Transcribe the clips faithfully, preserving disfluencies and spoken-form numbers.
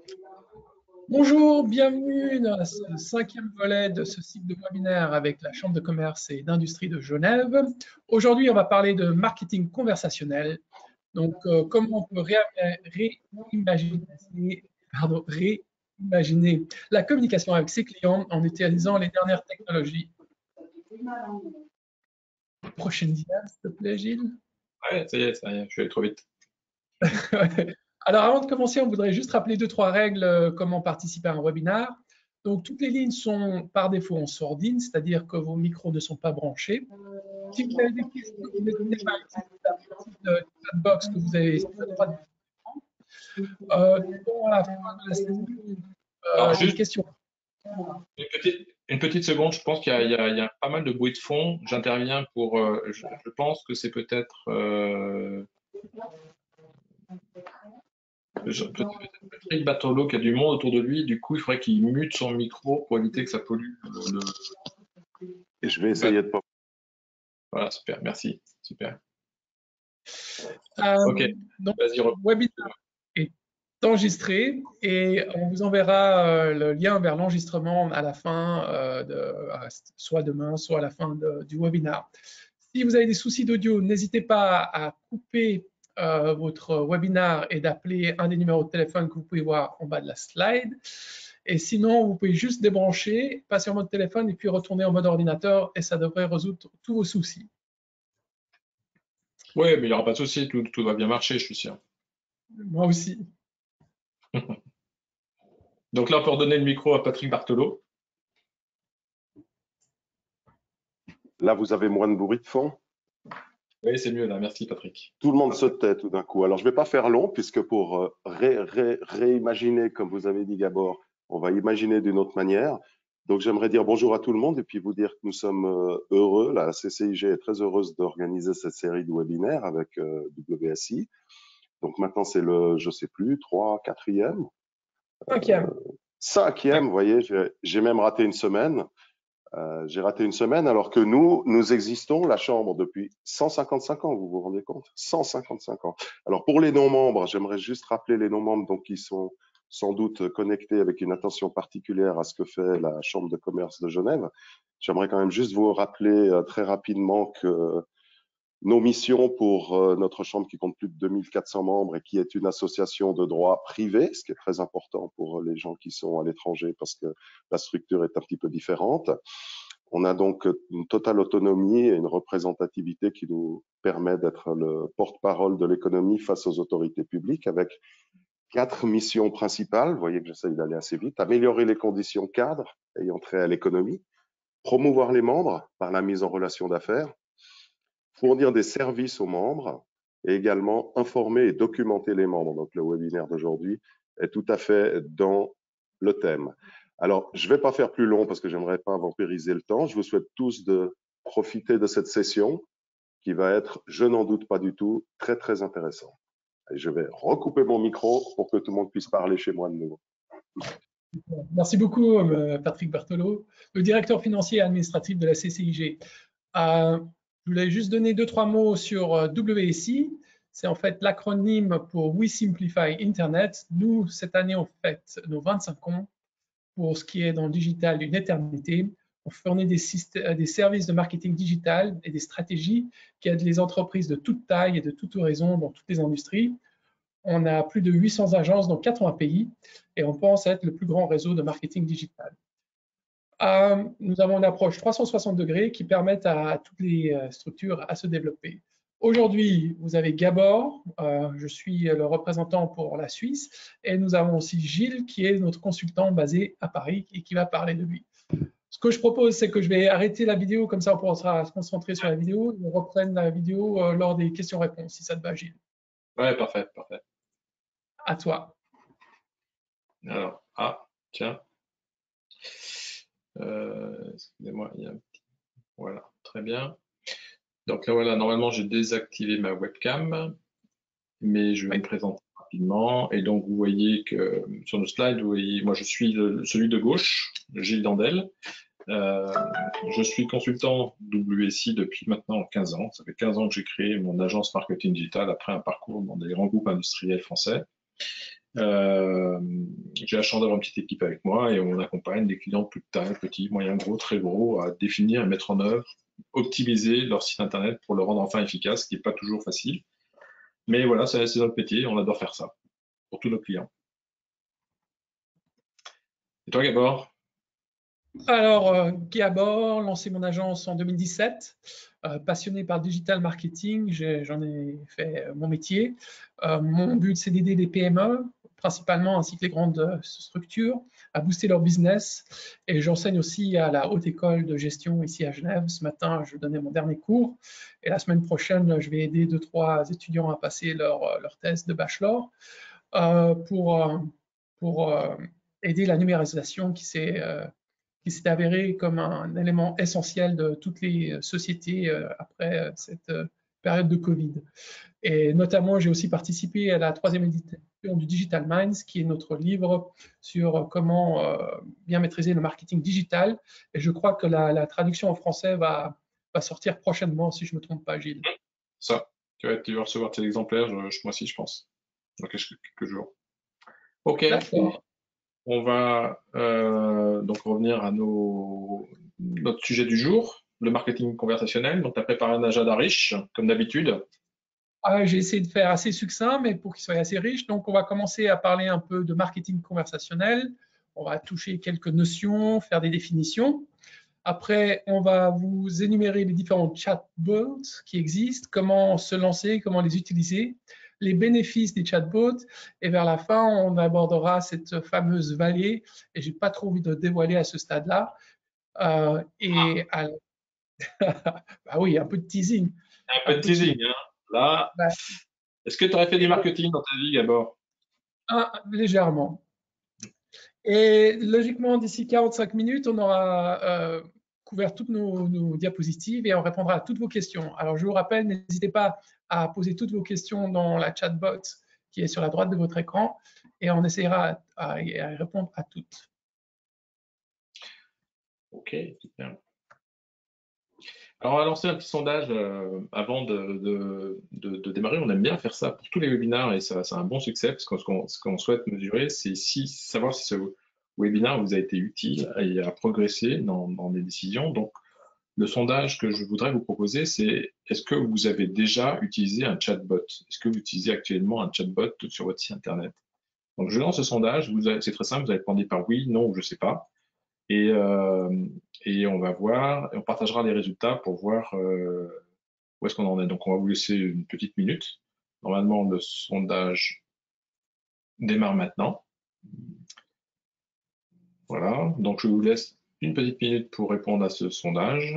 Bonjour, bienvenue dans ce cinquième volet de ce cycle de webinaire avec la Chambre de commerce et d'industrie de Genève. Aujourd'hui, on va parler de marketing conversationnel. Donc, euh, comment on peut ré réimaginer, pardon, réimaginer la communication avec ses clients en utilisant les dernières technologies. Prochaine dia, s'il te plaît, Gilles. Ouais, ça y est, ça y est, je suis allé trop vite. Alors, avant de commencer, on voudrait juste rappeler deux, trois règles, euh, comment participer à un webinaire. Donc, toutes les lignes sont par défaut en sourdine, c'est-à-dire que vos micros ne sont pas branchés. Si vous avez des questions, n'hésitez pas à utiliser la petite euh, chat box que vous avez sur la droite de l'écran. Euh, bon, à la fin de la session, euh, Alors, les juste questions. une petite, une petite seconde, je pense qu'il y a, il y a- il y a pas mal de bruit de fond. J'interviens pour. euh, je, je pense que c'est peut-être. Euh, je- peut-être Patrick Bartolo qui a du monde autour de lui. Du coup, il faudrait qu'il mute son micro pour éviter que ça pollue le. le- Et je vais essayer de pas. Voilà, super, merci. Super. Euh, Ok, donc, vas-y, le webinaire est enregistré et on vous enverra euh, le lien vers l'enregistrement à la fin, euh, de, euh, soit demain, soit à la fin de- du webinaire. Si vous avez des soucis d'audio, n'hésitez pas à couper euh, votre webinaire et d'appeler un des numéros de téléphone que vous pouvez voir en bas de la slide. Et sinon, vous pouvez juste débrancher, passer en mode téléphone et puis retourner en mode ordinateur et ça devrait résoudre tous vos soucis. Oui, mais il n'y aura pas de souci, tout, tout va bien marcher, je suis sûr. Moi aussi. Donc là, on peut redonner le micro à Patrick Bartolo. Là, vous avez moins de bruit de fond. Oui, c'est mieux là, merci Patrick. Tout le monde se tait tout d'un coup. Alors, je ne vais pas faire long, puisque pour euh, ré, ré, réimaginer, comme vous avez dit, Gabor, on va imaginer d'une autre manière. Donc, j'aimerais dire bonjour à tout le monde et puis vous dire que nous sommes euh, heureux. La C C I G est très heureuse d'organiser cette série de webinaires avec euh, W S I. Donc, maintenant, c'est le, je ne sais plus, trois, quatrième. Cinquième. Euh, cinquième, vous voyez, j'ai même raté une semaine. Euh, j'ai raté une semaine alors que nous, nous existons, la Chambre, depuis cent cinquante-cinq ans, vous vous rendez compte? cent cinquante-cinq ans. Alors pour les non-membres, j'aimerais juste rappeler les non-membres donc qui sont sans doute connectés avec une attention particulière à ce que fait la Chambre de commerce de Genève. J'aimerais quand même juste vous rappeler euh, très rapidement que nos missions pour euh, notre Chambre qui compte plus de deux mille quatre cents membres et qui est une association de droit privé, ce qui est très important pour les gens qui sont à l'étranger parce que la structure est un petit peu différente. On a donc une totale autonomie et une représentativité qui nous permet d'être le porte-parole de l'économie face aux autorités publiques avec quatre missions principales. Vous voyez que j'essaye d'aller assez vite. Améliorer les conditions cadres ayant trait à l'économie, promouvoir les membres par la mise en relation d'affaires, fournir des services aux membres et également informer et documenter les membres. Donc, le webinaire d'aujourd'hui est tout à fait dans le thème. Alors, je ne vais pas faire plus long parce que j'aimerais pas vampiriser le temps. Je vous souhaite tous de profiter de cette session qui va être, je n'en doute pas du tout, très, très intéressante. Et je vais recouper mon micro pour que tout le monde puisse parler chez moi de nouveau. Merci beaucoup, Patrick Bartolo, le directeur financier et administratif de la C C I G. Euh, je voulais juste donner deux, trois mots sur W S I. C'est en fait l'acronyme pour We Simplify Internet. Nous, cette année, on fête nos vingt-cinq ans. Pour ce qui est dans le digital, une éternité. On fournit des, des services de marketing digital et des stratégies qui aident les entreprises de toute taille et de toute horizon dans toutes les industries. On a plus de huit cents agences dans quatre-vingts pays et on pense être le plus grand réseau de marketing digital. Euh, nous avons une approche trois cent soixante degrés qui permet à toutes les structures à se développer. Aujourd'hui, vous avez Gabor, euh, je suis le représentant pour la Suisse, et nous avons aussi Gilles, qui est notre consultant basé à Paris et qui va parler de lui. Ce que je propose, c'est que je vais arrêter la vidéo, comme ça on pourra se concentrer sur la vidéo, et on reprenne la vidéo euh, lors des questions-réponses, si ça te va, Gilles. Ouais, parfait, parfait. À toi. Alors, ah, tiens. Euh, excusez-moi, il y a un petit... Voilà, très bien. Donc là, voilà, normalement, j'ai désactivé ma webcam, mais je vais me présenter rapidement. Et donc, vous voyez que sur le slide, vous voyez, moi, je suis le, celui de gauche, Gilles Dandel. Euh, je suis consultant W S I depuis maintenant quinze ans. Ça fait quinze ans que j'ai créé mon agence marketing digital après un parcours dans des grands groupes industriels français. Euh, j'ai la chance d'avoir une petite équipe avec moi et on accompagne des clients de toute taille, petits, moyens, gros, très gros, à définir et mettre en œuvre, optimiser leur site internet pour le rendre enfin efficace, ce qui n'est pas toujours facile. Mais voilà, c'est notre métier, on adore faire ça pour tous nos clients. Et toi, Gabor? Alors, euh, Gabor, lancé mon agence en deux mille dix-sept, euh, passionné par le digital marketing, j'en ai fait mon métier. Euh, mon but, c'est d'aider les P M E, principalement, ainsi que les grandes structures, à booster leur business. Et j'enseigne aussi à la Haute École de Gestion ici à Genève. Ce matin, je donnais mon dernier cours. Et la semaine prochaine, je vais aider deux, trois étudiants à passer leur, leur thèse de bachelor euh, pour, pour euh, aider la numérisation qui s'est euh, qui s'est avéré comme un élément essentiel de toutes les sociétés euh, après euh, cette euh, période de Covid. Et notamment, j'ai aussi participé à la troisième édition du Digital Minds, qui est notre livre sur comment euh, bien maîtriser le marketing digital. Et je crois que la, la traduction en français va, va sortir prochainement, si je ne me trompe pas, Gilles. Ça, tu vas, tu vas recevoir tes exemplaires, je, moi aussi, je pense, dans quelques, quelques jours. Ok. D'accord. On va euh, donc revenir à nos, notre sujet du jour, le marketing conversationnel. Donc, tu as préparé un agenda riche, comme d'habitude. Ah, j'ai essayé de faire assez succinct, mais pour qu'il soit assez riche. Donc, on va commencer à parler un peu de marketing conversationnel. On va toucher quelques notions, faire des définitions. Après, on va vous énumérer les différents chatbots qui existent, comment se lancer, comment les utiliser, les bénéfices des chatbots. Et vers la fin, on abordera cette fameuse vallée. Et j'ai pas trop envie de dévoiler à ce stade-là. Euh, et à... bah oui, un peu de teasing. Un Un peu de peu de teasing. teasing, hein. Là, Bah, est-ce que tu aurais fait du marketing dans ta vie, Gabor? un, légèrement. Et logiquement, d'ici quarante-cinq minutes, on aura euh, couvert toutes nos, nos, diapositives et on répondra à toutes vos questions. Alors, je vous rappelle, n'hésitez pas à poser toutes vos questions dans la chatbot qui est sur la droite de votre écran et on essaiera à, à, à répondre à toutes. Ok, super. Alors, on va lancer un petit sondage euh, avant de, de, de, de, démarrer. On aime bien faire ça pour tous les webinaires et ça, c'est un bon succès parce que ce qu'on qu souhaite mesurer, c'est si, savoir si ce webinaire vous a été utile et a progressé dans, dans les décisions. Donc, le sondage que je voudrais vous proposer, c'est est-ce que vous avez déjà utilisé un chatbot? Est-ce que vous utilisez actuellement un chatbot sur votre site internet? Donc, je lance ce sondage. C'est très simple. Vous allez répondre par oui, non ou je ne sais pas. Et, euh, et on va voir, et on partagera les résultats pour voir euh, où est-ce qu'on en est. Donc, on va vous laisser une petite minute. Normalement, le sondage démarre maintenant. Voilà. Donc, je vous laisse une petite minute pour répondre à ce sondage.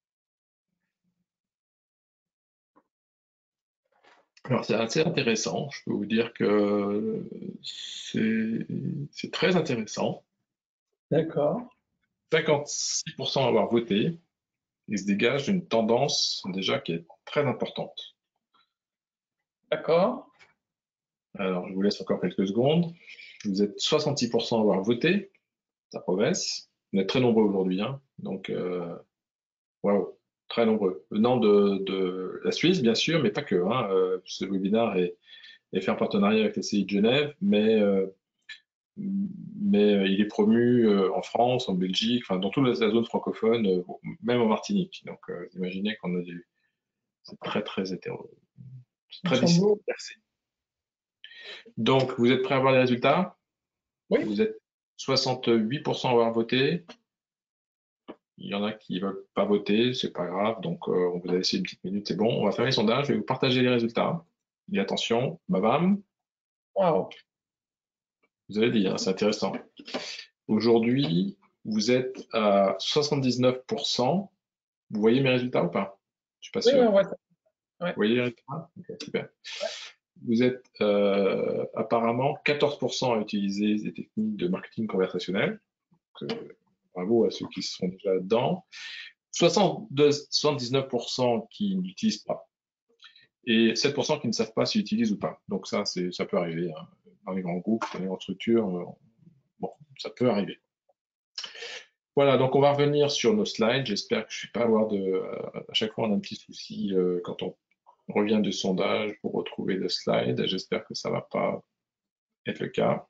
Alors, c'est assez intéressant. Je peux vous dire que c'est très intéressant. D'accord. cinquante-six pour cent avoir voté. Il se dégage une tendance déjà qui est très importante. D'accord. Alors, je vous laisse encore quelques secondes. Vous êtes soixante-six pour cent à avoir voté. Ça progresse. On est très nombreux aujourd'hui, hein. Donc, euh, waouh, très nombreux. Venant de, de la Suisse, bien sûr, mais pas que, hein. Euh, ce webinaire est, est fait en partenariat avec la C I de Genève, mais, euh, mais il est promu euh, en France, en Belgique, enfin, dans toute la zone francophone, euh, même en Martinique. Donc, euh, imaginez qu'on a du. C'est très, très hétéro. C'est très Luxembourg. dispersé. Donc, vous êtes prêts à voir les résultats? Oui. Vous êtes soixante-huit pour cent à avoir voté. Il y en a qui ne veulent pas voter, c'est pas grave. Donc, euh, on vous a laissé une petite minute, c'est bon. On va faire les sondages. Je vais vous partager les résultats. Et attention, bam, Wow. vous avez dit, hein, c'est intéressant. Aujourd'hui, vous êtes à soixante-dix-neuf pour cent. Vous voyez mes résultats ou pas? Je suis pas Oui, sûr. ouais, ouais. Vous voyez les résultats? Okay, super. Vous êtes euh, apparemment quatorze pour cent à utiliser des techniques de marketing conversationnel. Donc, euh, bravo à ceux qui sont déjà dedans. soixante-dix-neuf pour cent qui n'utilisent pas et sept pour cent qui ne savent pas s'ils utilisent ou pas. Donc ça, ça peut arriver. Hein. Dans les grands groupes, dans les grandes structures, euh, bon, ça peut arriver. Voilà, donc on va revenir sur nos slides. J'espère que je ne vais pas avoir de... Euh, à chaque fois, on a un petit souci euh, quand on revient du sondage pour retrouver le slide. J'espère que ça ne va pas être le cas.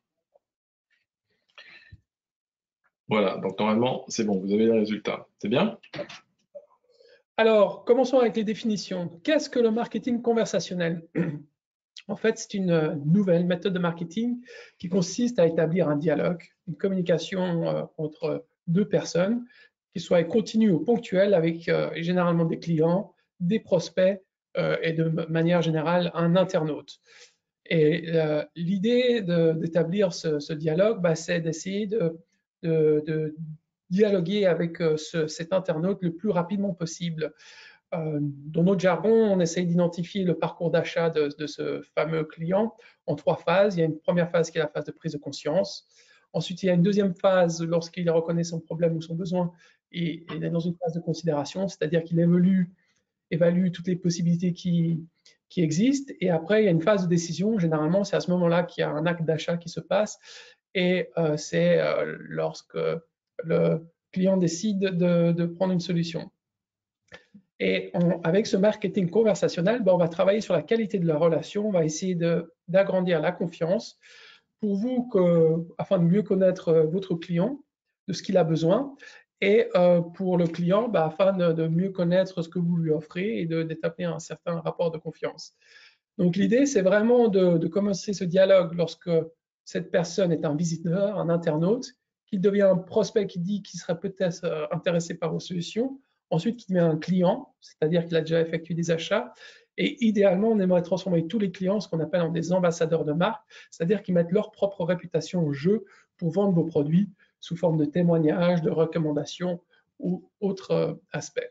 Voilà, donc normalement, c'est bon, vous avez les résultats. C'est bien? Alors, commençons avec les définitions. Qu'est-ce que le marketing conversationnel? En fait, c'est une nouvelle méthode de marketing qui consiste à établir un dialogue, une communication euh, entre deux personnes, qui soit continue ou ponctuelle avec euh, généralement des clients, des prospects euh, et de manière générale un internaute. Et euh, l'idée d'établir ce, ce, dialogue, bah, c'est d'essayer de, de, de, dialoguer avec euh, ce, cet internaute le plus rapidement possible. Euh, dans notre jargon, on essaye d'identifier le parcours d'achat de, de ce fameux client en trois phases. Il y a une première phase qui est la phase de prise de conscience. Ensuite, il y a une deuxième phase lorsqu'il reconnaît son problème ou son besoin et il est dans une phase de considération, c'est-à-dire qu'il évalue, évalue toutes les possibilités qui, qui existent. Et après, il y a une phase de décision. Généralement, c'est à ce moment-là qu'il y a un acte d'achat qui se passe. Et euh, c'est euh, lorsque le client décide de, de prendre une solution. Et on, avec ce marketing conversationnel, ben, on va travailler sur la qualité de la relation, on va essayer d'agrandir la confiance pour vous, que, afin de mieux connaître votre client, de ce qu'il a besoin, et euh, pour le client, ben, afin de, de mieux connaître ce que vous lui offrez et d'établir un certain rapport de confiance. Donc l'idée, c'est vraiment de, de commencer ce dialogue lorsque cette personne est un visiteur, un internaute, qu'il devient un prospect qui dit qu'il serait peut-être intéressé par vos solutions, ensuite qu'il devient un client, c'est-à-dire qu'il a déjà effectué des achats, et idéalement, on aimerait transformer tous les clients, ce qu'on appelle en des ambassadeurs de marque, c'est-à-dire qu'ils mettent leur propre réputation au jeu pour vendre vos produits sous forme de témoignages, de recommandations ou autres aspects.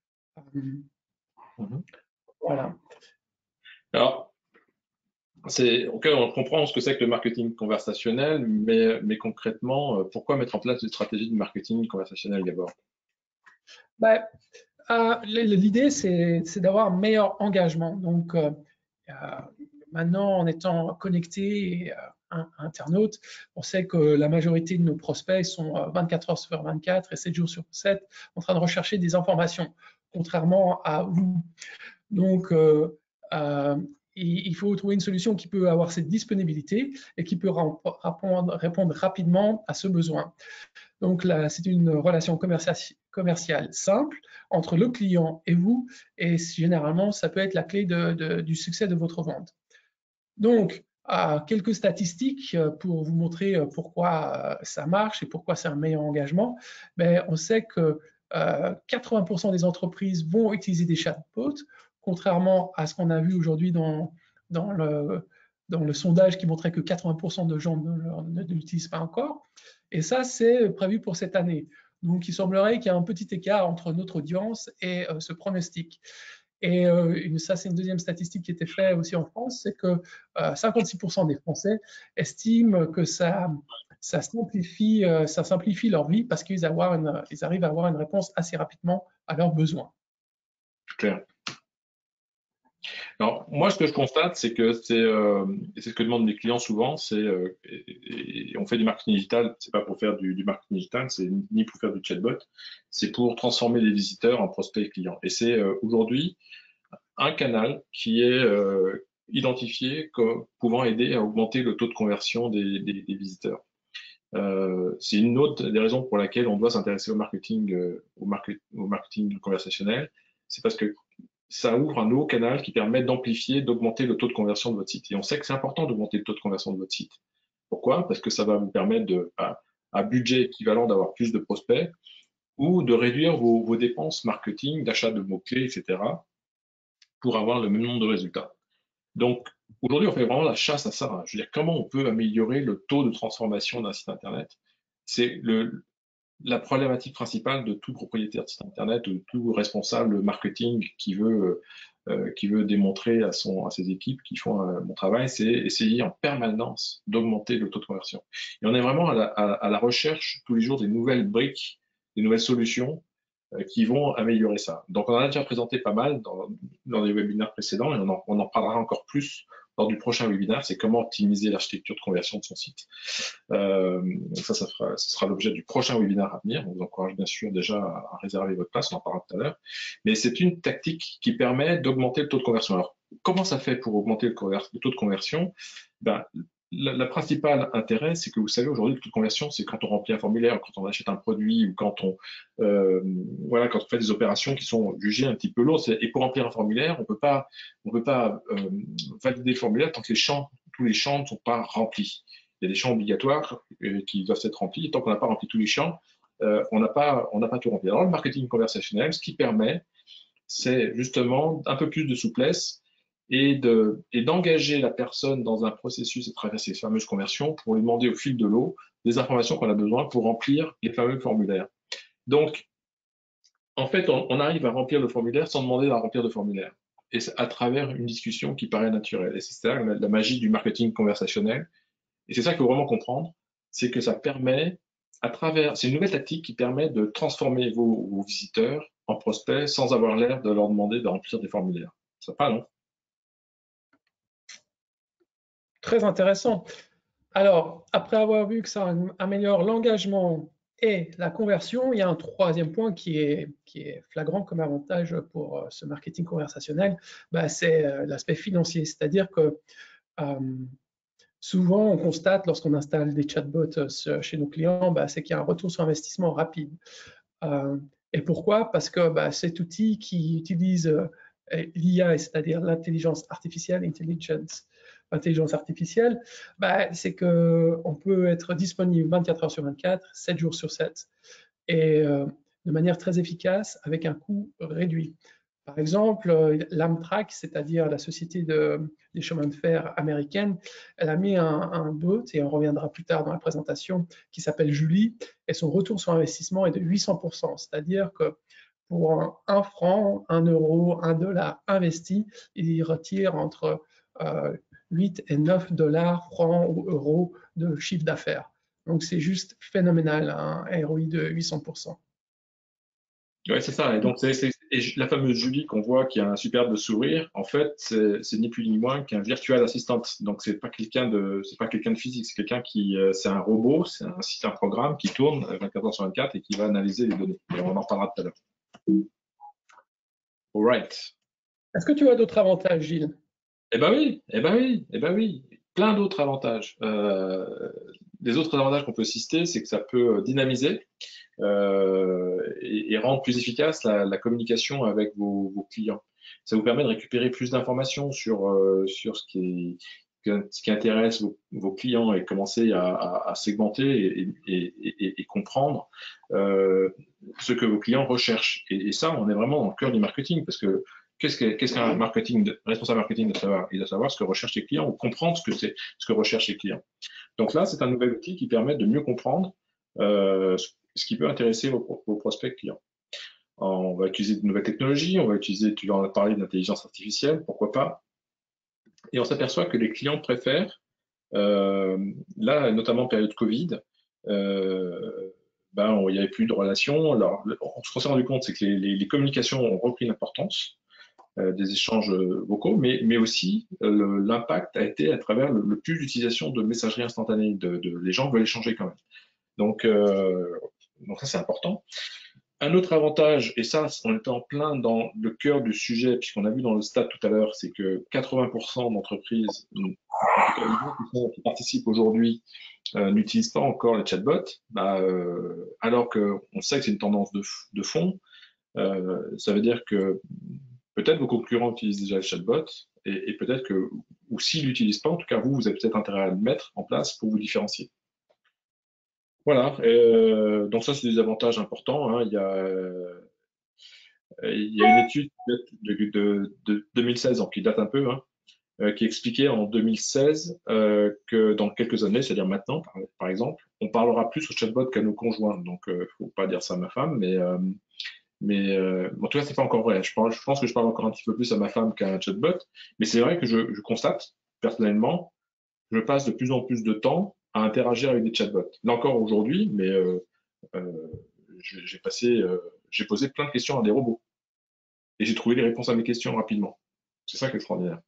Mm-hmm. Voilà. Alors, okay, on comprend ce que c'est que le marketing conversationnel, mais, mais concrètement, pourquoi mettre en place une stratégie de marketing conversationnel d'abord? Ben, euh, l'idée, c'est d'avoir un meilleur engagement. Donc, euh, euh, maintenant, en étant connecté et euh, internaute, on sait que la majorité de nos prospects sont vingt-quatre heures sur vingt-quatre et sept jours sur sept en train de rechercher des informations, contrairement à vous. Donc, euh, euh, il faut trouver une solution qui peut avoir cette disponibilité et qui peut répondre, répondre rapidement à ce besoin. Donc là, c'est une relation commerciale simple entre le client et vous, et généralement, ça peut être la clé de, de, du succès de votre vente. Donc, euh, quelques statistiques pour vous montrer pourquoi ça marche et pourquoi c'est un meilleur engagement. Mais on sait que euh, quatre-vingts pour cent des entreprises vont utiliser des chatbots, contrairement à ce qu'on a vu aujourd'hui dans, dans, le, dans le sondage qui montrait que quatre-vingts pour cent de gens ne, ne l'utilisent pas encore. Et ça, c'est prévu pour cette année. Donc, il semblerait qu'il y a un petit écart entre notre audience et euh, ce pronostic. Et euh, ça, c'est une deuxième statistique qui était faite aussi en France, c'est que euh, cinquante-six pour cent des Français estiment que ça, ça, simplifie, euh, ça simplifie leur vie parce qu'ils arrivent à avoir une réponse assez rapidement à leurs besoins. Claire. Alors, moi, ce que je constate, c'est que c'est, euh, et c'est ce que demandent mes clients souvent, c'est, euh, et, et on fait du marketing digital, c'est pas pour faire du, du marketing digital, c'est ni pour faire du chatbot, c'est pour transformer les visiteurs en prospects et clients. Et c'est euh, aujourd'hui un canal qui est euh, identifié comme pouvant aider à augmenter le taux de conversion des, des, des visiteurs. Euh, c'est une autre des raisons pour laquelle on doit s'intéresser au marketing, euh, au, market, au marketing conversationnel, c'est parce que ça ouvre un nouveau canal qui permet d'amplifier, d'augmenter le taux de conversion de votre site. Et on sait que c'est important d'augmenter le taux de conversion de votre site. Pourquoi? Parce que ça va vous permettre, de, à, à budget équivalent, d'avoir plus de prospects ou de réduire vos, vos dépenses marketing, d'achat de mots-clés, et cetera, pour avoir le même nombre de résultats. Donc, aujourd'hui, on fait vraiment la chasse à ça. Je veux dire, comment on peut améliorer le taux de transformation d'un site Internet? C'est le, la problématique principale de tout propriétaire de site Internet ou de tout responsable marketing qui veut, euh, qui veut démontrer à, son, à ses équipes qui font euh, mon travail, c'est essayer en permanence d'augmenter le taux de conversion. Et on est vraiment à la, à, à la recherche tous les jours des nouvelles briques, des nouvelles solutions euh, qui vont améliorer ça. Donc, on en a déjà présenté pas mal dans, dans les webinaires précédents et on en, on en parlera encore plus lors du prochain webinaire, c'est comment optimiser l'architecture de conversion de son site. Euh, ça, ça, fera, ça sera l'objet du prochain webinaire à venir. On vous encourage bien sûr déjà à, à réserver votre place, on en parlera tout à l'heure. Mais c'est une tactique qui permet d'augmenter le taux de conversion. Alors, comment ça fait pour augmenter le, le taux de conversion? Ben, la, la principale intérêt, c'est que vous savez, aujourd'hui, le taux de conversion, c'est quand on remplit un formulaire, quand on achète un produit ou quand on, euh, voilà, quand on fait des opérations qui sont jugées un petit peu lourdes. Et pour remplir un formulaire, on peut pas, on peut pas euh, valider le formulaire tant que les champs, tous les champs ne sont pas remplis. Il y a des champs obligatoires euh, qui doivent être remplis. Et tant qu'on n'a pas rempli tous les champs, euh, on n'a pas, on n'a pas tout rempli. Alors, le marketing conversationnel, ce qui permet, c'est justement un peu plus de souplesse et de, et d'engager la personne dans un processus à travers ces fameuses conversions pour lui demander au fil de l'eau des informations qu'on a besoin pour remplir les fameux formulaires. Donc, en fait, on, on arrive à remplir le formulaire sans demander à remplir de formulaire. Et c'est à travers une discussion qui paraît naturelle. Et c'est ça la, la magie du marketing conversationnel. Et c'est ça qu'il faut vraiment comprendre, c'est que ça permet, à travers, c'est une nouvelle tactique qui permet de transformer vos, vos visiteurs en prospects sans avoir l'air de leur demander de remplir des formulaires. Ça pas, non? Très intéressant. Alors, après avoir vu que ça améliore l'engagement et la conversion, il y a un troisième point qui est, qui est flagrant comme avantage pour ce marketing conversationnel, bah, c'est l'aspect financier. C'est-à-dire que euh, souvent, on constate lorsqu'on installe des chatbots chez nos clients, bah, c'est qu'il y a un retour sur investissement rapide. Euh, et pourquoi? Parce que bah, cet outil qui utilise euh, l'I A, c'est-à-dire l'intelligence artificielle, intelligence, intelligence artificielle, bah, c'est qu'on peut être disponible vingt-quatre heures sur vingt-quatre, sept jours sur sept, et euh, de manière très efficace avec un coût réduit. Par exemple, l'Amtrak, c'est-à-dire la société de, des chemins de fer américaine, elle a mis un, un bot, et on reviendra plus tard dans la présentation, qui s'appelle Julie, et son retour sur investissement est de huit cents pour cent, c'est-à-dire que pour un, un franc, un euro, un dollar investi, il y retire entre euh, huit et neuf dollars, francs ou euros de chiffre d'affaires. Donc c'est juste phénoménal, un R O I de huit cents pour cent. Ouais, c'est ça. Et donc, c'est, c'est- et la fameuse Julie qu'on voit qui a un superbe sourire, en fait, c'est c'est ni plus ni moins qu'un virtual assistant. Donc, c'est pas quelqu'un de, c'est pas quelqu'un de physique, c'est quelqu'un qui, euh, c'est un robot, c'est un site, un programme qui tourne vingt-quatre heures sur vingt-quatre et qui va analyser les données. Et on en reparlera tout à l'heure. All right. Est-ce que tu as d'autres avantages, Gilles? Eh ben oui, eh ben oui, eh ben oui. Plein d'autres avantages. Euh, les autres avantages qu'on peut citer, c'est que ça peut dynamiser euh, et, et rendre plus efficace la, la communication avec vos, vos clients. Ça vous permet de récupérer plus d'informations sur, euh, sur ce qui, est, ce qui intéresse vos, vos clients et commencer à, à, à segmenter et, et, et, et comprendre euh, ce que vos clients recherchent. Et, et ça, on est vraiment dans le cœur du marketing parce que qu'est-ce qu'un qu'est-ce qu'un marketing, de, responsable marketing doit savoir? Il doit savoir ce que recherchent les clients ou comprendre ce que c'est, ce que recherchent les clients. Donc là, c'est un nouvel outil qui permet de mieux comprendre euh, ce qui peut intéresser vos, vos prospects clients. On va utiliser de nouvelles technologies, on va utiliser, tu en as parlé, d'intelligence artificielle, pourquoi pas. Et on s'aperçoit que les clients préfèrent, euh, là, notamment en période Covid, euh, ben, on- il n'y avait plus de relations. Alors, on s'est rendu compte, c'est que les, les, les communications ont repris l'importance euh, des échanges vocaux, mais, mais aussi euh, l'impact a été à travers le, le plus d'utilisation de messagerie instantanée. De, de, les gens veulent échanger quand même. Donc, euh, donc ça, c'est important. Un autre avantage, et ça, on était en plein dans le cœur du sujet, puisqu'on a vu dans le stade tout à l'heure, c'est que quatre-vingts pour cent d'entreprises, en tout cas les gens qui, sont, qui participent aujourd'hui, euh, n'utilisent pas encore les chatbots, bah, euh, alors qu'on sait que c'est une tendance de, de fond. Euh, ça veut dire que peut-être vos concurrents utilisent déjà les chatbots, et, et peut-être que, ou s'ils l'utilisent pas, en tout cas vous, vous avez peut-être intérêt à le mettre en place pour vous différencier. Voilà, euh, donc ça c'est des avantages importants. Hein. Il y a, euh, il y a une étude de, de, de deux mille seize, donc qui date un peu, hein, euh, qui expliquait en deux mille seize euh, que dans quelques années, c'est-à-dire maintenant, par, par exemple, on parlera plus au chatbot qu'à nos conjoints. Donc, euh, faut pas dire ça à ma femme, mais euh, mais euh, en tout cas, c'est pas encore vrai. Je pense, je pense que je parle encore un petit peu plus à ma femme qu'à un chatbot, mais c'est vrai que je, je constate personnellement, je passe de plus en plus de temps à interagir avec des chatbots. Là encore aujourd'hui, mais euh, euh, j'ai passé, euh, j'ai posé plein de questions à des robots et j'ai trouvé les réponses à mes questions rapidement. C'est ça qui est extraordinaire.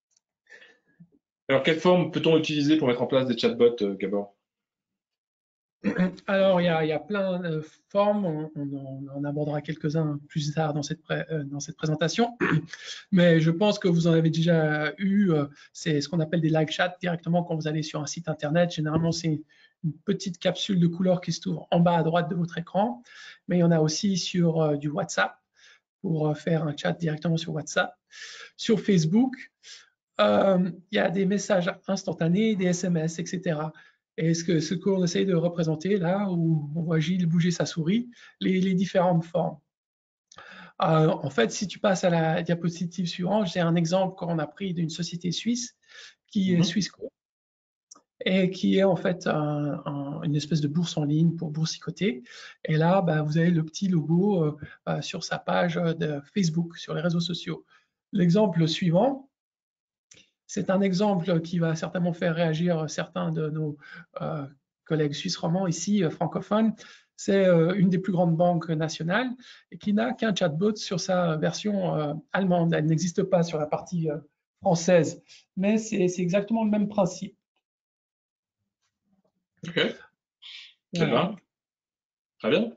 Alors, quelle forme peut-on utiliser pour mettre en place des chatbots, euh, Gabor? Alors, il y a, il y a plein de formes, on, on, on en abordera quelques-uns plus tard dans cette, pré, euh, dans cette présentation, mais je pense que vous en avez déjà eu, euh, c'est ce qu'on appelle des live chats directement quand vous allez sur un site internet. Généralement, c'est une petite capsule de couleur qui se trouve en bas à droite de votre écran, mais il y en a aussi sur euh, du WhatsApp, pour faire un chat directement sur WhatsApp. Sur Facebook, euh, il y a des messages instantanés, des S M S, et cetera. Et ce que ce qu'on essaye de représenter là, où on voit Gilles bouger sa souris, les, les différentes formes. Euh, en fait, si tu passes à la diapositive suivante, j'ai un exemple qu'on a pris d'une société suisse qui est mm-hmm. Swissquote et qui est en fait un, un, une espèce de bourse en ligne pour boursicoter. Et là, bah, vous avez le petit logo euh, euh, sur sa page de Facebook, sur les réseaux sociaux. L'exemple suivant, c'est un exemple qui va certainement faire réagir certains de nos euh, collègues suisses romans ici, euh, francophones. C'est euh, une des plus grandes banques nationales et qui n'a qu'un chatbot sur sa version euh, allemande. Elle n'existe pas sur la partie euh, française, mais c'est exactement le même principe. Ok, très voilà. bien. Très bien.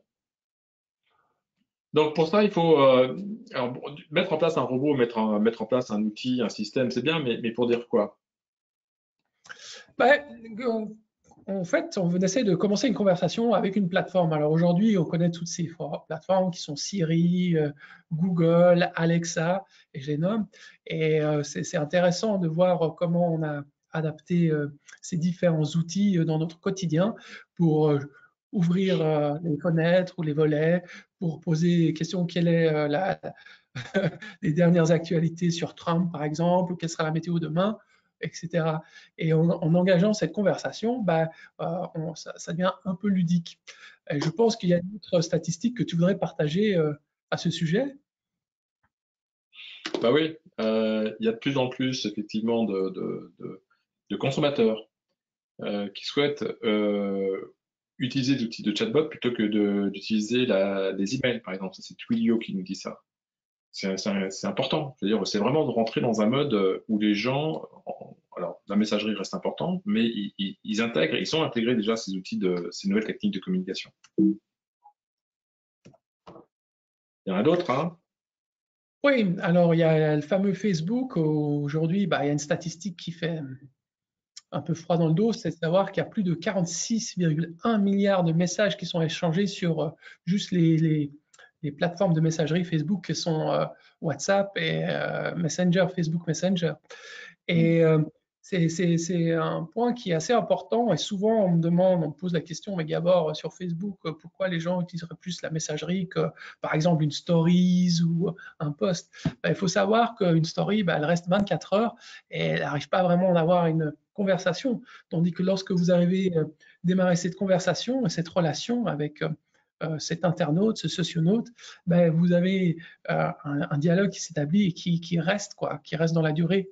Donc pour ça, il faut euh, alors, mettre en place un robot, mettre en, mettre en place un outil, un système, c'est bien, mais, mais pour dire quoi? Ben, en fait, on essaie de commencer une conversation avec une plateforme. Alors aujourd'hui, on connaît toutes ces plateformes qui sont Siri, euh, Google, Alexa, et je les nomme. Et euh, c'est intéressant de voir comment on a adapté euh, ces différents outils dans notre quotidien pour euh, ouvrir euh, les fenêtres ou les volets, pour poser des questions, quelle est euh, la, les dernières actualités sur Trump, par exemple, ou quelle sera la météo demain, et cetera. Et en, en engageant cette conversation, bah, euh, on, ça, ça devient un peu ludique. Et je pense qu'il y a d'autres statistiques que tu voudrais partager euh, à ce sujet. Bah oui, euh, il y a de plus en plus effectivement de, de, de, de consommateurs euh, qui souhaitent euh, utiliser des outils de chatbot plutôt que d'utiliser des emails, par exemple. C'est Twilio qui nous dit ça. C'est important. C'est-à-dire, c'est vraiment de rentrer dans un mode où les gens, alors la messagerie reste important, mais ils, ils, ils intègrent, ils sont intégrés déjà ces outils de ces nouvelles techniques de communication. Il y en a d'autres, hein? Oui, alors il y a le fameux Facebook. Aujourd'hui, bah, il y a une statistique qui fait un peu froid dans le dos, c'est de savoir qu'il y a plus de quarante-six virgule un milliards de messages qui sont échangés sur euh, juste les, les, les, plateformes de messagerie Facebook qui sont euh, WhatsApp et euh, Messenger, Facebook Messenger. Et euh, c'est un point qui est assez important et souvent on me demande, on me pose la question, mais Gabor, sur Facebook, pourquoi les gens utiliseraient plus la messagerie que par exemple une stories ou un post? Ben, il faut savoir qu'une story, ben, elle reste vingt-quatre heures et elle n'arrive pas vraiment à avoir une conversation, tandis que lorsque vous arrivez à démarrer cette conversation et cette relation avec euh, cet internaute, ce socionaute, ben, vous avez euh, un, un dialogue qui s'établit et qui, qui reste, quoi, qui reste dans la durée.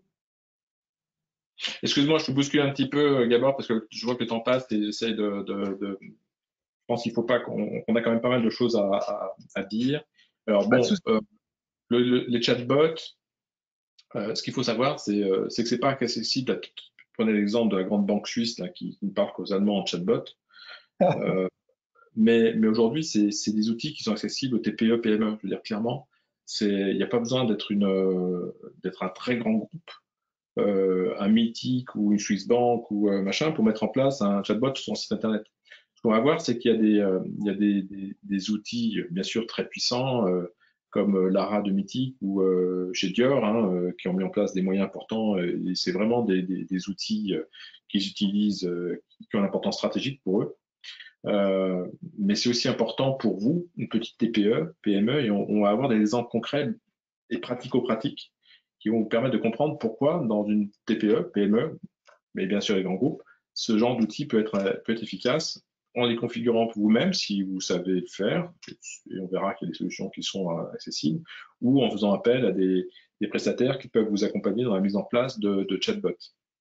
Excuse-moi, je te bouscule un petit peu, Gabor, parce que je vois que le temps passe et j'essaie de, de, de... Je pense qu'il faut pas qu'on on a quand même pas mal de choses à, à, à dire. Alors bon, euh, le, le, les chatbots, euh, ce qu'il faut savoir, c'est euh, que c'est pas accessible à tout. Prenez l'exemple de la grande banque suisse là, qui ne parle qu'aux Allemands en chatbot. Euh, mais mais aujourd'hui, c'est des outils qui sont accessibles aux T P E, P M E. Je veux dire clairement, il n'y a pas besoin d'être une euh, d'être un très grand groupe. Euh, un Mythique ou une Swiss Bank ou euh, machin pour mettre en place un chatbot sur son site internet. Ce qu'on va voir, c'est qu'il y a, des, euh, il y a des, des, des outils bien sûr très puissants euh, comme euh, Lara de Mythique ou euh, chez Dior hein, euh, qui ont mis en place des moyens importants euh, et c'est vraiment des, des, des outils euh, qu'ils utilisent, euh, qui ont une importance stratégique pour eux. Euh, mais c'est aussi important pour vous, une petite T P E, P M E, et on, on va avoir des exemples concrets et pratico-pratiques qui vont vous permettre de comprendre pourquoi dans une T P E, P M E, mais bien sûr les grands groupes, ce genre d'outil peut être, peut être efficace en les configurant vous-même si vous savez le faire, et on verra qu'il y a des solutions qui sont accessibles, ou en faisant appel à des, des prestataires qui peuvent vous accompagner dans la mise en place de, de chatbots.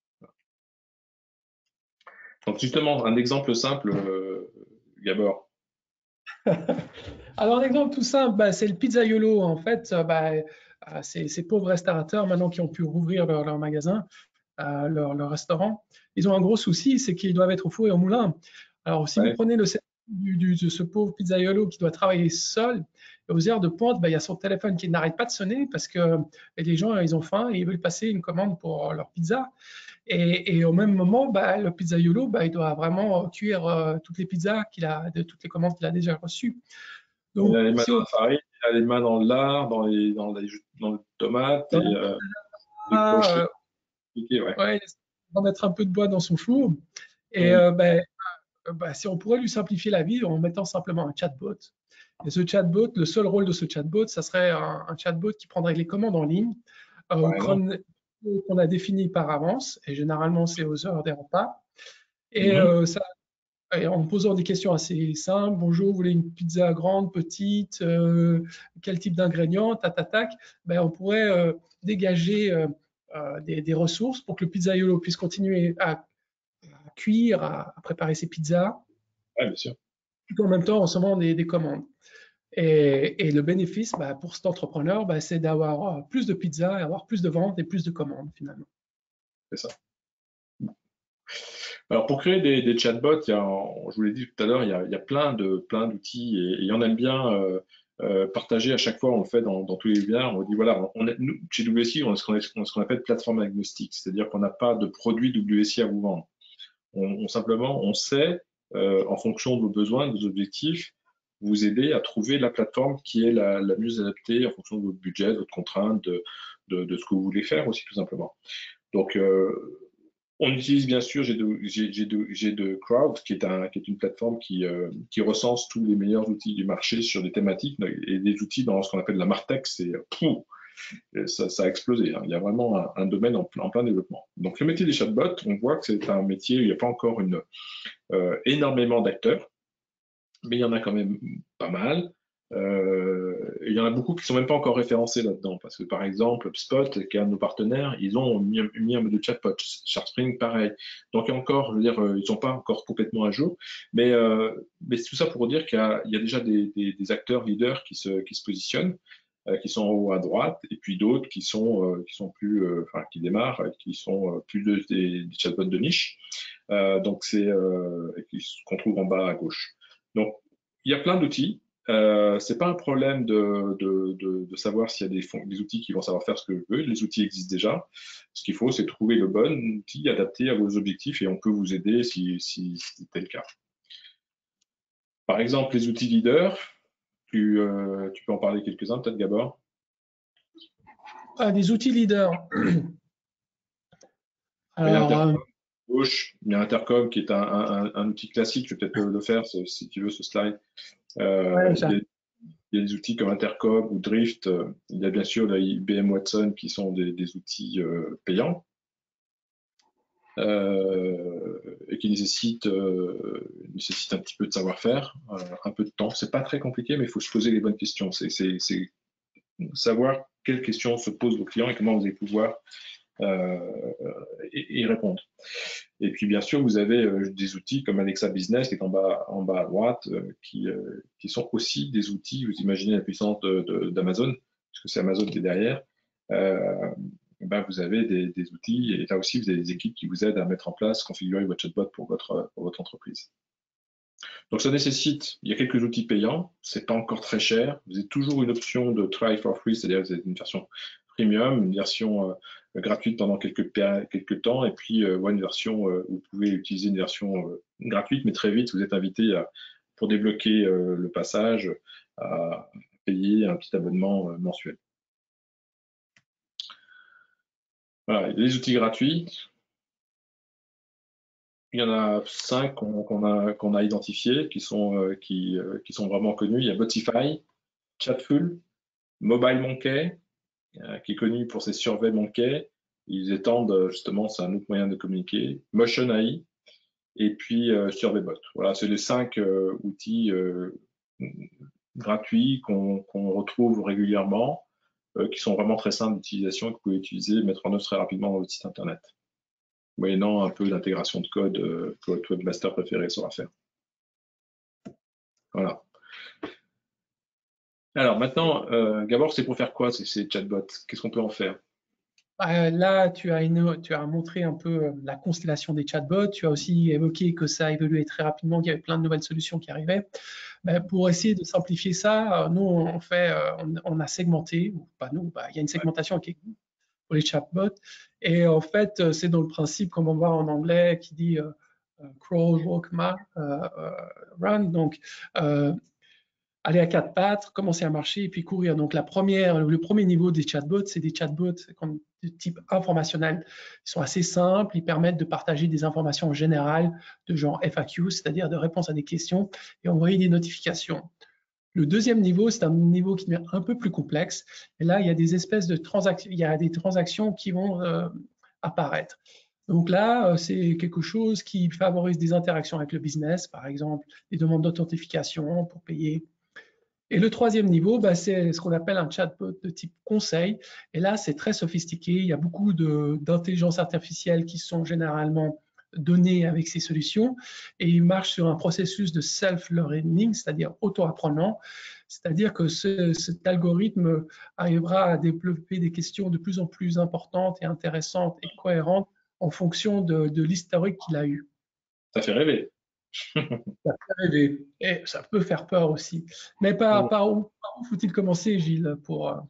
Donc justement, un exemple simple, euh, Gabor. Alors un exemple tout simple, bah, c'est le pizzaiolo. En fait, bah, ces, ces pauvres restaurateurs maintenant qui ont pu rouvrir leur, leur magasin, euh, leur, leur restaurant, ils ont un gros souci, c'est qu'ils doivent être au four et au moulin. Alors, si Ouais. vous prenez le scénario du, du- de ce pauvre pizzaiolo qui doit travailler seul, et aux heures de pointe, ben, il y a son téléphone qui n'arrête pas de sonner parce que les gens, ils ont faim et ils veulent passer une commande pour leur pizza. Et, et au même moment, bah, le pizzaiolo, bah, il doit vraiment cuire euh, toutes les pizzas qu'il a, de toutes les commandes qu'il a déjà reçues. Il Donc, a les mains si dans on la farine, il a les mains dans le lard, dans les, dans les, dans les tomates et euh, les crochets. euh, Compliqué, ouais. ouais, il va mettre un peu de bois dans son four, et Mm. euh, ben, euh, ben, si on pourrait lui simplifier la vie en mettant simplement un chatbot. Et ce chatbot, le seul rôle de ce chatbot, ça serait un, un chatbot qui prendrait les commandes en ligne euh, au Ouais, non. chrono qu'on a défini par avance, et généralement c'est aux heures des repas. Et Mhm. euh, ça, et en posant des questions assez simples, bonjour, vous voulez une pizza grande, petite, euh, quel type d'ingrédients, tac, tac, tac, ben, on pourrait euh, dégager euh, euh, des, des ressources pour que le pizzaiolo puisse continuer à, à cuire, à, à préparer ses pizzas, Ouais, bien sûr. tout en même temps en recevant des, des commandes. Et, et, le bénéfice bah, pour cet entrepreneur, bah, c'est d'avoir euh, plus de pizzas, et avoir plus de ventes et plus de commandes finalement. C'est ça. Alors pour créer des, des chatbots, il y a, je vous l'ai dit tout à l'heure, il y a, il y a plein de plein d'outils et, et on aime bien euh, euh, partager à chaque fois. On le fait dans, dans tous les webinaires. On dit voilà, on est, nous, chez W S I, on a ce qu'on ce qu'on appelle plateforme agnostique, c'est-à-dire qu'on n'a pas de produit W S I à vous vendre. On, on simplement, on sait euh, en fonction de vos besoins, de vos objectifs, vous aider à trouver la plateforme qui est la, la mieux adaptée en fonction de votre budget, de votre contrainte, de, de, de ce que vous voulez faire aussi tout simplement. Donc euh, on utilise bien sûr G deux Crowd, qui est, un, qui est une plateforme qui, euh, qui recense tous les meilleurs outils du marché sur des thématiques et des outils dans ce qu'on appelle la Martech. C'est ça, ça a explosé. Hein. Il y a vraiment un, un domaine en, en plein développement. Donc le métier des chatbots, on voit que c'est un métier où il n'y a pas encore une, euh, énormément d'acteurs, mais il y en a quand même pas mal. Euh, il y en a beaucoup qui sont même pas encore référencés là-dedans, parce que par exemple, HubSpot, qui est un de nos partenaires, ils ont mis, mis un mode de chatbot. SharpSpring, pareil. Donc il y a encore, je veux dire, ils sont pas encore complètement à jour, mais, euh, mais c'est tout ça pour dire qu'il y a, il y a déjà des, des, des acteurs leaders qui se, qui se positionnent, euh, qui sont en haut à droite, et puis d'autres qui sont, euh, qui sont plus, euh, enfin, qui démarrent, qui sont euh, plus de, des, des chatbots de niche. Euh, donc c'est euh, qu'on trouve en bas à gauche. Donc il y a plein d'outils. Euh, c'est pas un problème de, de, de, de savoir s'il y a des, des outils qui vont savoir faire ce que je veux. Les outils existent déjà. Ce qu'il faut, c'est trouver le bon outil adapté à vos objectifs et on peut vous aider si, si, si c'est le cas. Par exemple, les outils leaders. Tu, euh, tu peux en parler quelques-uns, peut-être, Gabor? Ah, des outils leaders. Il y a Alors, euh, Intercom, gauche. Il y a Intercom qui est un, un, un outil classique. Je vais peut-être le, le faire si tu veux ce slide. ouais, Euh, ça, il, y a, il y a des outils comme Intercom ou Drift. Il y a bien sûr la I B M Watson qui sont des, des outils euh, payants euh, et qui nécessitent, euh, nécessitent un petit peu de savoir-faire, euh, un peu de temps. C'est pas très compliqué, mais il faut se poser les bonnes questions. C'est savoir quelles questions se posent vos clients et comment vous allez pouvoir euh, y, y répondre. Et puis bien sûr, vous avez euh, des outils comme Alexa Business qui est en bas, en bas à droite, euh, qui, euh, qui sont aussi des outils. Vous imaginez la puissance d'Amazon, parce que c'est Amazon qui est derrière. Euh, ben vous avez des, des, outils et là aussi vous avez des équipes qui vous aident à mettre en place, configurer votre chatbot pour votre, pour votre entreprise. Donc ça nécessite, il y a quelques outils payants, c'est pas encore très cher. Vous avez toujours une option de try for free, c'est-à-dire vous avez une version premium, une version euh, gratuite pendant quelques, quelques temps, et puis euh, ouais, une version euh, où vous pouvez utiliser une version euh, gratuite, mais très vite vous êtes invité à, pour débloquer euh, le passage à payer un petit abonnement euh, mensuel. Voilà, les outils gratuits. Il y en a cinq qu'on qu'on a, qu'on a identifiés qui sont, euh, qui, euh, qui sont vraiment connus. Il y a Botify, Chatful, Mobile Monkey, euh, qui est connu pour ses surveys Monkey. Ils étendent justement, c'est un autre moyen de communiquer. Motion A I et puis euh, SurveyBot. Voilà, c'est les cinq euh, outils euh, gratuits qu'on qu'on retrouve régulièrement, euh, qui sont vraiment très simples d'utilisation et que vous pouvez utiliser et mettre en œuvre très rapidement dans votre site internet, moyennant un peu d'intégration de code euh, que votre webmaster préféré saura faire. Voilà. Alors maintenant, euh, Gabor, c'est pour faire quoi ces, ces chatbots? Qu'est-ce qu'on peut en faire? Euh, là, tu as, une, tu as montré un peu euh, la constellation des chatbots. Tu as aussi évoqué que ça a évolué très rapidement, qu'il y avait plein de nouvelles solutions qui arrivaient. Ben, pour essayer de simplifier ça, euh, nous, on fait, euh, on, on a segmenté, ou pas nous, bah, il y a une segmentation qui est pour les chatbots. Et en fait, euh, c'est dans le principe, comme on voit en anglais, qui dit euh, euh, crawl, walk, ma, euh, euh, run. Donc, euh, aller à quatre pattes, commencer à marcher et puis courir. Donc la première, le premier niveau des chatbots, c'est des chatbots de type informationnel. Ils sont assez simples, ils permettent de partager des informations générales de genre F A Q, c'est-à-dire de réponses à des questions et envoyer des notifications. Le deuxième niveau, c'est un niveau qui devient un peu plus complexe. Et là, il y a des espèces de transactions, il y a des transactions qui vont euh, apparaître. Donc là, c'est quelque chose qui favorise des interactions avec le business, par exemple, des demandes d'authentification pour payer. Et le troisième niveau, bah, c'est ce qu'on appelle un chatbot de type conseil. Et là, c'est très sophistiqué. Il y a beaucoup d'intelligence artificielle qui sont généralement données avec ces solutions. Et il marche sur un processus de self-learning, c'est-à-dire auto-apprenant. C'est-à-dire que ce, cet algorithme arrivera à développer des questions de plus en plus importantes et intéressantes et cohérentes en fonction de, de l'historique qu'il a eu. Ça fait rêver. Ça fait rêver. Et ça peut faire peur aussi. Mais par, par où, par où faut-il commencer, Gilles, pour... euh,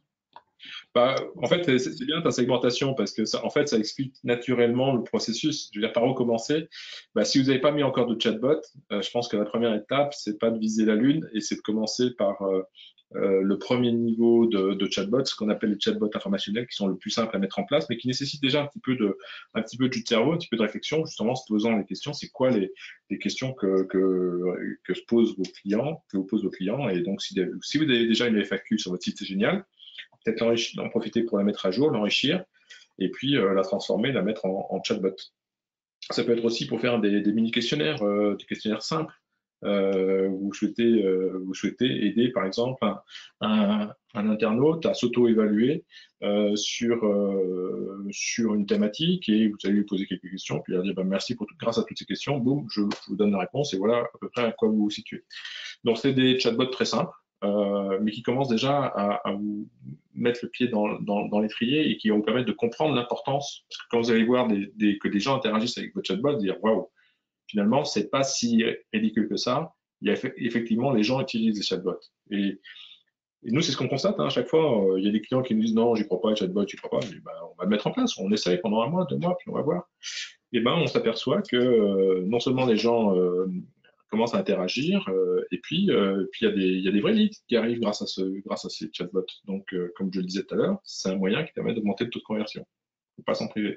Bah, en fait, c'est c'est bien ta segmentation parce que ça, en fait, ça explique naturellement le processus. Je veux dire, par où commencer? Bah, si vous n'avez pas mis encore de chatbot, euh, je pense que la première étape, c'est pas de viser la lune et c'est de commencer par euh, euh, le premier niveau de, de chatbot, ce qu'on appelle les chatbots informationnels, qui sont le plus simples à mettre en place, mais qui nécessitent déjà un petit peu de, un petit peu de jus de cerveau, un petit peu de réflexion, justement, en se posant les questions. C'est quoi les, les questions que, que, que se posent vos clients, que vous posent vos clients? Et donc, si, si vous avez déjà une F A Q sur votre site, c'est génial. Peut-être en profiter pour la mettre à jour, l'enrichir, et puis euh, la transformer, la mettre en, en chatbot. Ça peut être aussi pour faire des, des mini-questionnaires, euh, des questionnaires simples. Euh, vous, souhaitez, euh, vous souhaitez aider, par exemple, un, un, un internaute à s'auto-évaluer euh, sur, euh, sur une thématique et vous allez lui poser quelques questions, puis il va dire bah, merci pour tout, grâce à toutes ces questions, boum, je, je vous donne la réponse et voilà à peu près à quoi vous vous situez. Donc, c'est des chatbots très simples. Euh, mais qui commencent déjà à, à vous mettre le pied dans, dans, dans l'étrier et qui vont vous permettre de comprendre l'importance. Parce que quand vous allez voir des, des, que des gens interagissent avec votre chatbot, vous dire waouh, finalement, c'est pas si ridicule que ça. Il y a effectivement, les gens utilisent les chatbots. Et, et nous, c'est ce qu'on constate hein, à chaque fois. Euh, il y a des clients qui nous disent non, j'y crois pas, les chatbots, j'y crois pas. Mais, ben, on va le mettre en place. On essaye pendant un mois, deux mois, puis on va voir. Et ben, on s'aperçoit que euh, non seulement les gens euh, commencent à interagir, euh, et puis euh, puis il y a des il y a des vrais leads qui arrivent grâce à ce grâce à ces chatbots. Donc euh, comme je le disais tout à l'heure, c'est un moyen qui permet d'augmenter le taux de conversion. Faut pas s'en priver.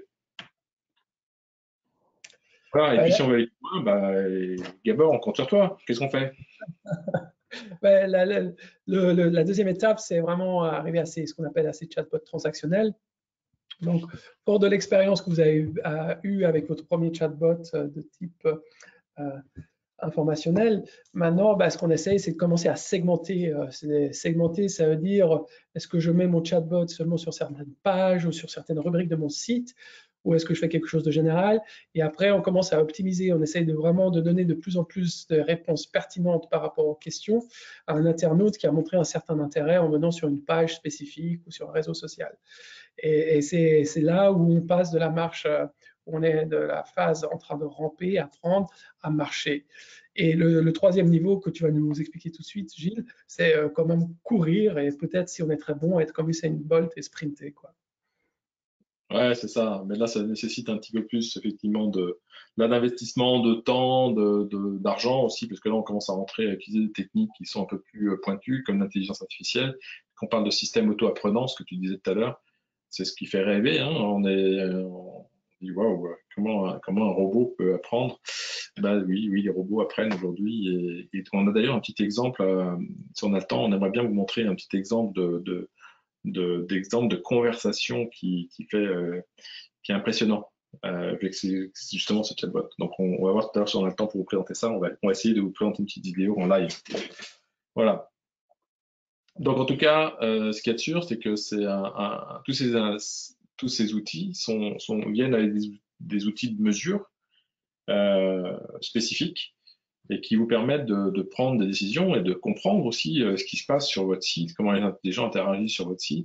Voilà. Et puis si on veut aller plus loin, bah, Gabor, on compte sur toi. Qu'est-ce qu'on fait? Ben, la, la, le, le, la deuxième étape, c'est vraiment arriver à ces, ce qu'on appelle à ces chatbots transactionnels. Donc, fort de l'expérience que vous avez eu, euh, eu avec votre premier chatbot euh, de type euh, informationnel, maintenant, ben, ce qu'on essaye, c'est de commencer à segmenter. Euh, segmenter, ça veut dire, est-ce que je mets mon chatbot seulement sur certaines pages ou sur certaines rubriques de mon site, ou est-ce que je fais quelque chose de général? Et après, on commence à optimiser. On essaye de vraiment de donner de plus en plus de réponses pertinentes par rapport aux questions à un internaute qui a montré un certain intérêt en venant sur une page spécifique ou sur un réseau social. Et, et c'est là où on passe de la marche, où on est de la phase en train de ramper, apprendre à marcher. Et le, le troisième niveau que tu vas nous expliquer tout de suite, Gilles, c'est euh, quand même courir et peut-être, si on est très bon, être comme Usain Bolt et sprinter, quoi. Ouais, c'est ça. Mais là, ça nécessite un petit peu plus, effectivement, de d'investissement, de temps, de d'argent aussi, parce que là, on commence à rentrer à utiliser des techniques qui sont un peu plus euh, pointues, comme l'intelligence artificielle. Quand on parle de système auto-apprenant, ce que tu disais tout à l'heure, c'est ce qui fait rêver. Hein. On est, on dit waouh, comment comment un robot peut apprendre? Bah oui, oui, les robots apprennent aujourd'hui. Et, et on a d'ailleurs un petit exemple. Euh, si on a le temps, on aimerait bien vous montrer un petit exemple de, de d'exemples de, de conversation qui, qui fait euh, qui est impressionnant euh, avec ces, justement ce chatbot. Donc on, on va voir tout à l'heure si on a le temps pour vous présenter ça. On va, on va essayer de vous présenter une petite vidéo en live. Voilà. Donc en tout cas, euh, ce qu'il y a de sûr, c'est que c'est un, un, tous ces un, tous ces outils sont, sont viennent avec des, des outils de mesure euh, spécifiques et qui vous permettent de, de prendre des décisions et de comprendre aussi euh, ce qui se passe sur votre site, comment les, les gens interagissent sur votre site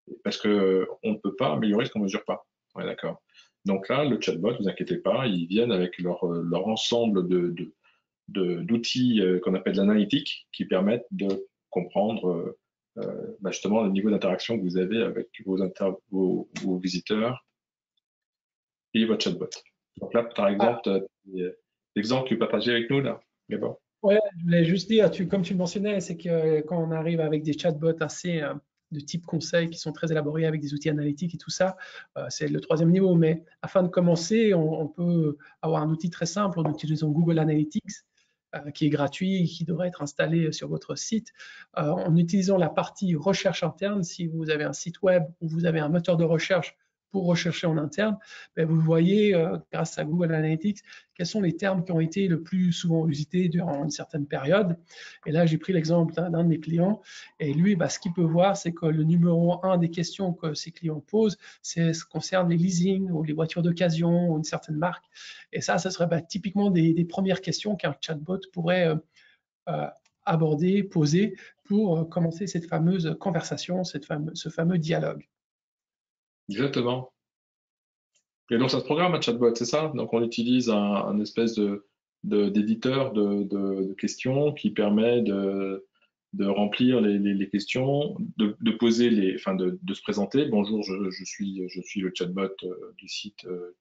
parce que on ne peut pas améliorer ce qu'on mesure pas. Ouais, d'accord. Donc là, le chatbot, ne vous inquiétez pas, ils viennent avec leur, leur ensemble de, de, d'outils euh, qu'on appelle l'analytique, qui permettent de comprendre euh, euh, bah justement le niveau d'interaction que vous avez avec vos, inter vos, vos visiteurs et votre chatbot. Donc là, par exemple, ah. l'exemple que tu partages avec nous, là, Gabor. Ouais, je voulais juste dire, tu, comme tu le mentionnais, c'est que quand on arrive avec des chatbots assez euh, de type conseil qui sont très élaborés avec des outils analytiques et tout ça, euh, c'est le troisième niveau. Mais afin de commencer, on, on peut avoir un outil très simple en utilisant Google Analytics, euh, qui est gratuit et qui devrait être installé sur votre site. Euh, en utilisant la partie recherche interne, si vous avez un site web ou vous avez un moteur de recherche pour rechercher en interne, ben vous voyez, euh, grâce à Google Analytics, quels sont les termes qui ont été le plus souvent usités durant une certaine période. Et là, j'ai pris l'exemple d'un de mes clients. Et lui, bah, ce qu'il peut voir, c'est que le numéro un des questions que ses clients posent, c'est ce qui concerne les leasing ou les voitures d'occasion ou une certaine marque. Et ça, ce serait bah, typiquement des, des premières questions qu'un chatbot pourrait euh, euh, aborder, poser pour euh, commencer cette fameuse conversation, cette fame, ce fameux dialogue. Exactement. Et donc, ça se programme un chatbot, c'est ça? Donc, on utilise un, un espèce de, de, d'éditeur de, de, de questions qui permet de, de remplir les, les, les questions, de, de poser les, enfin, de, de se présenter. Bonjour, je, je suis, je suis le chatbot euh, du site, euh,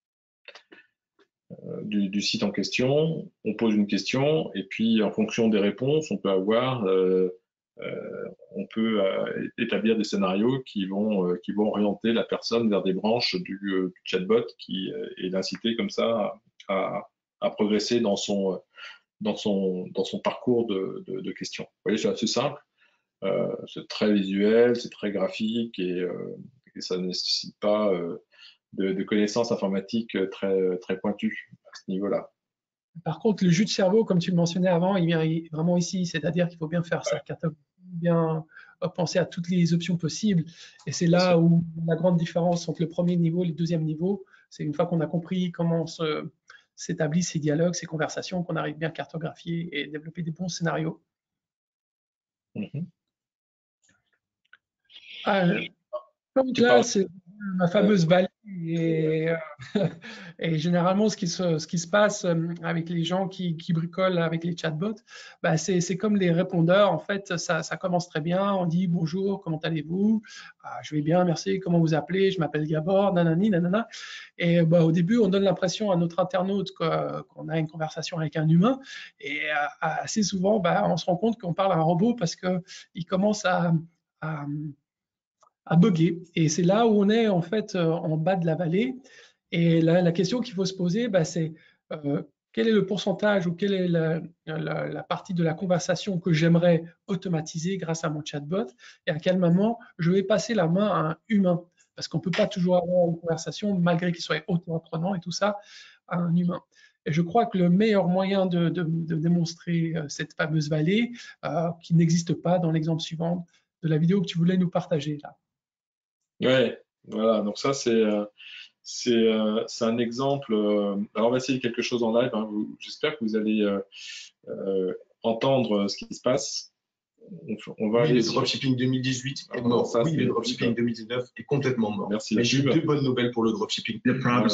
du, du site en question. On pose une question et puis, en fonction des réponses, on peut avoir euh, Euh, on peut euh, établir des scénarios qui vont, euh, qui vont orienter la personne vers des branches du, euh, du chatbot qui, euh, et l'inciter comme ça à, à progresser dans son, dans son, dans son parcours de, de, de questions. Vous voyez, c'est assez simple, euh, c'est très visuel, c'est très graphique et, euh, et ça ne nécessite pas euh, de, de connaissances informatiques très, très pointues à ce niveau-là. Par contre, le jus de cerveau, comme tu le mentionnais avant, il vient vraiment ici, c'est-à-dire qu'il faut bien faire sa cartographie, bien penser à toutes les options possibles. Et c'est là où la grande différence entre le premier niveau et le deuxième niveau, c'est une fois qu'on a compris comment s'établissent ces dialogues, ces conversations, qu'on arrive bien à cartographier et développer des bons scénarios. Mm-hmm. Euh, donc là, c'est ma fameuse vallée. Et, euh, et généralement, ce qui, se, ce qui se passe avec les gens qui, qui bricolent avec les chatbots, bah c'est comme les répondeurs. En fait, ça, ça commence très bien. On dit bonjour, comment allez-vous? Ah, je vais bien, merci. Comment vous appelez? Je m'appelle Gabor, nanani, nanana. Et bah, au début, on donne l'impression à notre internaute qu'on a une conversation avec un humain. Et assez souvent, bah, on se rend compte qu'on parle à un robot parce qu'il commence à, à à bugger. Et c'est là où on est en fait euh, en bas de la vallée. Et la, la question qu'il faut se poser, bah, c'est euh, quel est le pourcentage ou quelle est la, la, la partie de la conversation que j'aimerais automatiser grâce à mon chatbot et à quel moment je vais passer la main à un humain. Parce qu'on ne peut pas toujours avoir une conversation, malgré qu'il soit auto-apprenant et tout ça, à un humain. Et je crois que le meilleur moyen de, de, de démontrer cette fameuse vallée, euh, qui n'existe pas dans l'exemple suivant de la vidéo que tu voulais nous partager là. Ouais, voilà, donc ça c'est euh, c'est euh, un exemple. Euh, alors on va essayer quelque chose en live, hein. J'espère que vous allez euh, euh, entendre ce qui se passe. On, on va oui, le dropshipping deux mille dix-huit est mort. Ça, oui, le dropshipping deux mille dix-neuf est complètement mort. Merci. Mais j'ai deux bonnes nouvelles pour le dropshipping. Voilà.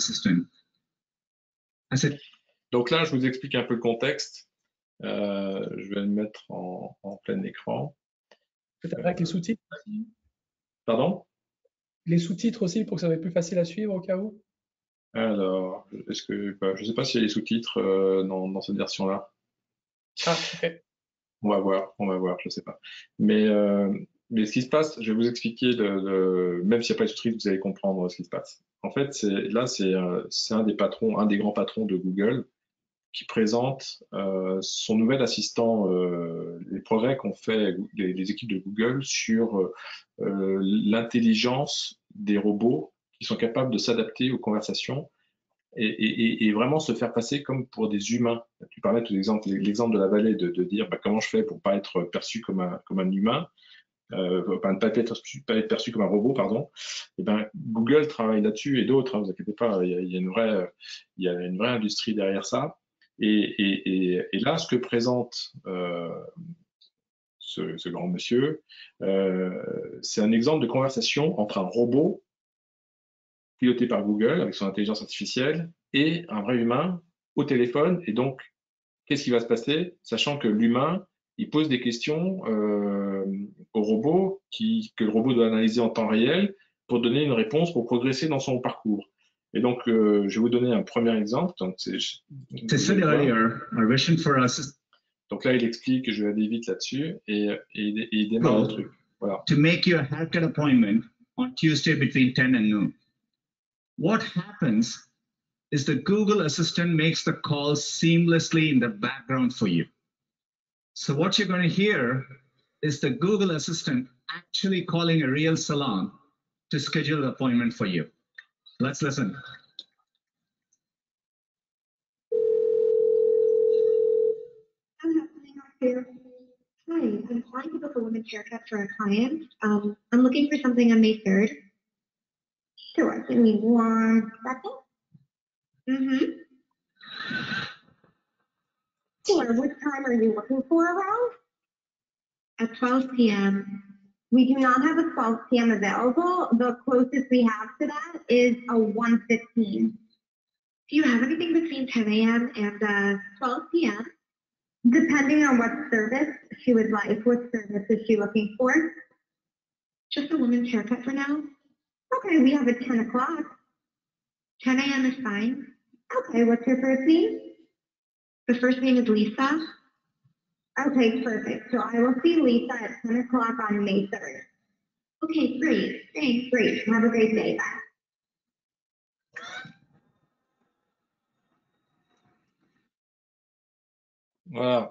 Donc là, je vous explique un peu le contexte. Euh, je vais le mettre en, en plein écran. Peut-être avec euh, les sous-titres. Pardon? Les sous-titres aussi pour que ça soit plus facile à suivre au cas où. Alors, est-ce que bah, je ne sais pas s'il y a les sous-titres euh, dans, dans cette version-là. Ah, ok. On va voir, on va voir, je ne sais pas. Mais, euh, mais ce qui se passe, je vais vous expliquer, le, le, même s'il n'y a pas les sous-titres, vous allez comprendre ce qui se passe. En fait, là, c'est euh, un des patrons, un des grands patrons de Google qui présente euh, son nouvel assistant, euh, les progrès qu'ont fait les, les équipes de Google sur euh, l'intelligence des robots qui sont capables de s'adapter aux conversations et, et, et vraiment se faire passer comme pour des humains. Tu parlais de l'exemple de la vallée, de, de dire bah, comment je fais pour ne pas être perçu comme un, comme un humain, euh, pas, pas, être, pas être perçu comme un robot, pardon. Et ben, Google travaille là-dessus et d'autres, hein, vous inquiétez pas, il y a, il y a une vraie, il y a une vraie industrie derrière ça. Et, et, et, et là, ce que présente euh, ce, ce grand monsieur. Euh, c'est un exemple de conversation entre un robot piloté par Google avec son intelligence artificielle et un vrai humain au téléphone. Et donc, qu'est-ce qui va se passer, sachant que l'humain, il pose des questions euh, au robot qui, que le robot doit analyser en temps réel pour donner une réponse, pour progresser dans son parcours. Et donc, euh, je vais vous donner un premier exemple. Donc, c'est, said earlier, our vision for us donc là, il explique, je vais aller vite là-dessus, et, et, et il démarre le truc. Voilà. To make your haircut appointment on Tuesday between ten and noon. What happens is the Google Assistant makes the call seamlessly in the background for you. So what you're going to hear is the Google Assistant actually calling a real salon to schedule an appointment for you. Let's listen. Hi, I'm calling to book a women's haircut for a client. Um, I'm looking for something on May third. Sure, give me one second. Mm-hmm. Sure, what time are you looking for around? At twelve p m We do not have a twelve p m available. The closest we have to that is a one fifteen. Do you have anything between ten a m and uh, twelve p m? Depending on what service she would like. What service is she looking for? Just a woman's haircut for now? Okay, we have at ten o'clock. ten a m is fine. Okay, what's your first name? The first name is Lisa. Okay, perfect. So I will see Lisa at ten o'clock on May third. Okay, great. Thanks, great. Have a great day. Bye. Voilà.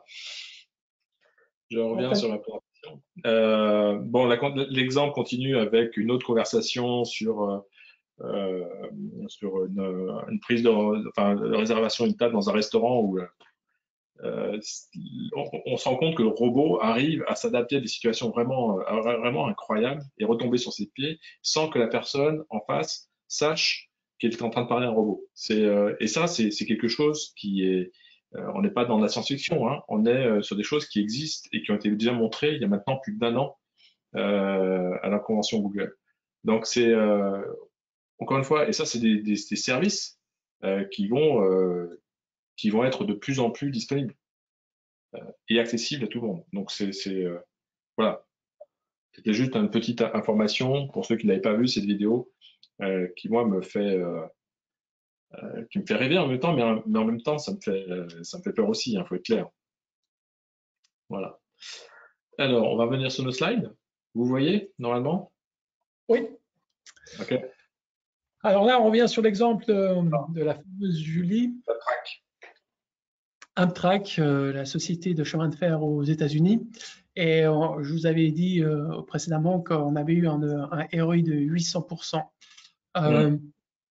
Je reviens okay. sur la présentation. Euh, bon, l'exemple continue avec une autre conversation sur, euh, sur une, une prise de, enfin, de réservation d'une table dans un restaurant où euh, on, on se rend compte que le robot arrive à s'adapter à des situations vraiment, vraiment incroyables et retomber sur ses pieds sans que la personne en face sache qu'elle est en train de parler à un robot. Euh, et ça, c'est quelque chose qui est Euh, on n'est pas dans la science-fiction, hein. On est euh, sur des choses qui existent et qui ont été déjà montrées il y a maintenant plus d'un an euh, à la convention Google. Donc c'est euh, encore une fois, et ça c'est des, des, des services euh, qui vont euh, qui vont être de plus en plus disponibles euh, et accessibles à tout le monde. Donc c'est euh, voilà, c'était juste une petite information pour ceux qui n'avaient pas vu cette vidéo euh, qui moi me fait euh, Euh, qui me fait rêver en même temps, mais en, mais en même temps, ça me fait, euh, ça me fait peur aussi, il hein, faut être clair. Voilà. Alors, on va revenir sur nos slides. Vous voyez, normalement? Oui. OK. Alors là, on revient sur l'exemple de, de la fameuse Julie. Amtrak. Amtrak, euh, la société de chemin de fer aux États-Unis. Et euh, je vous avais dit euh, précédemment qu'on avait eu un, un R O I de huit cents pour cent. Euh, mmh.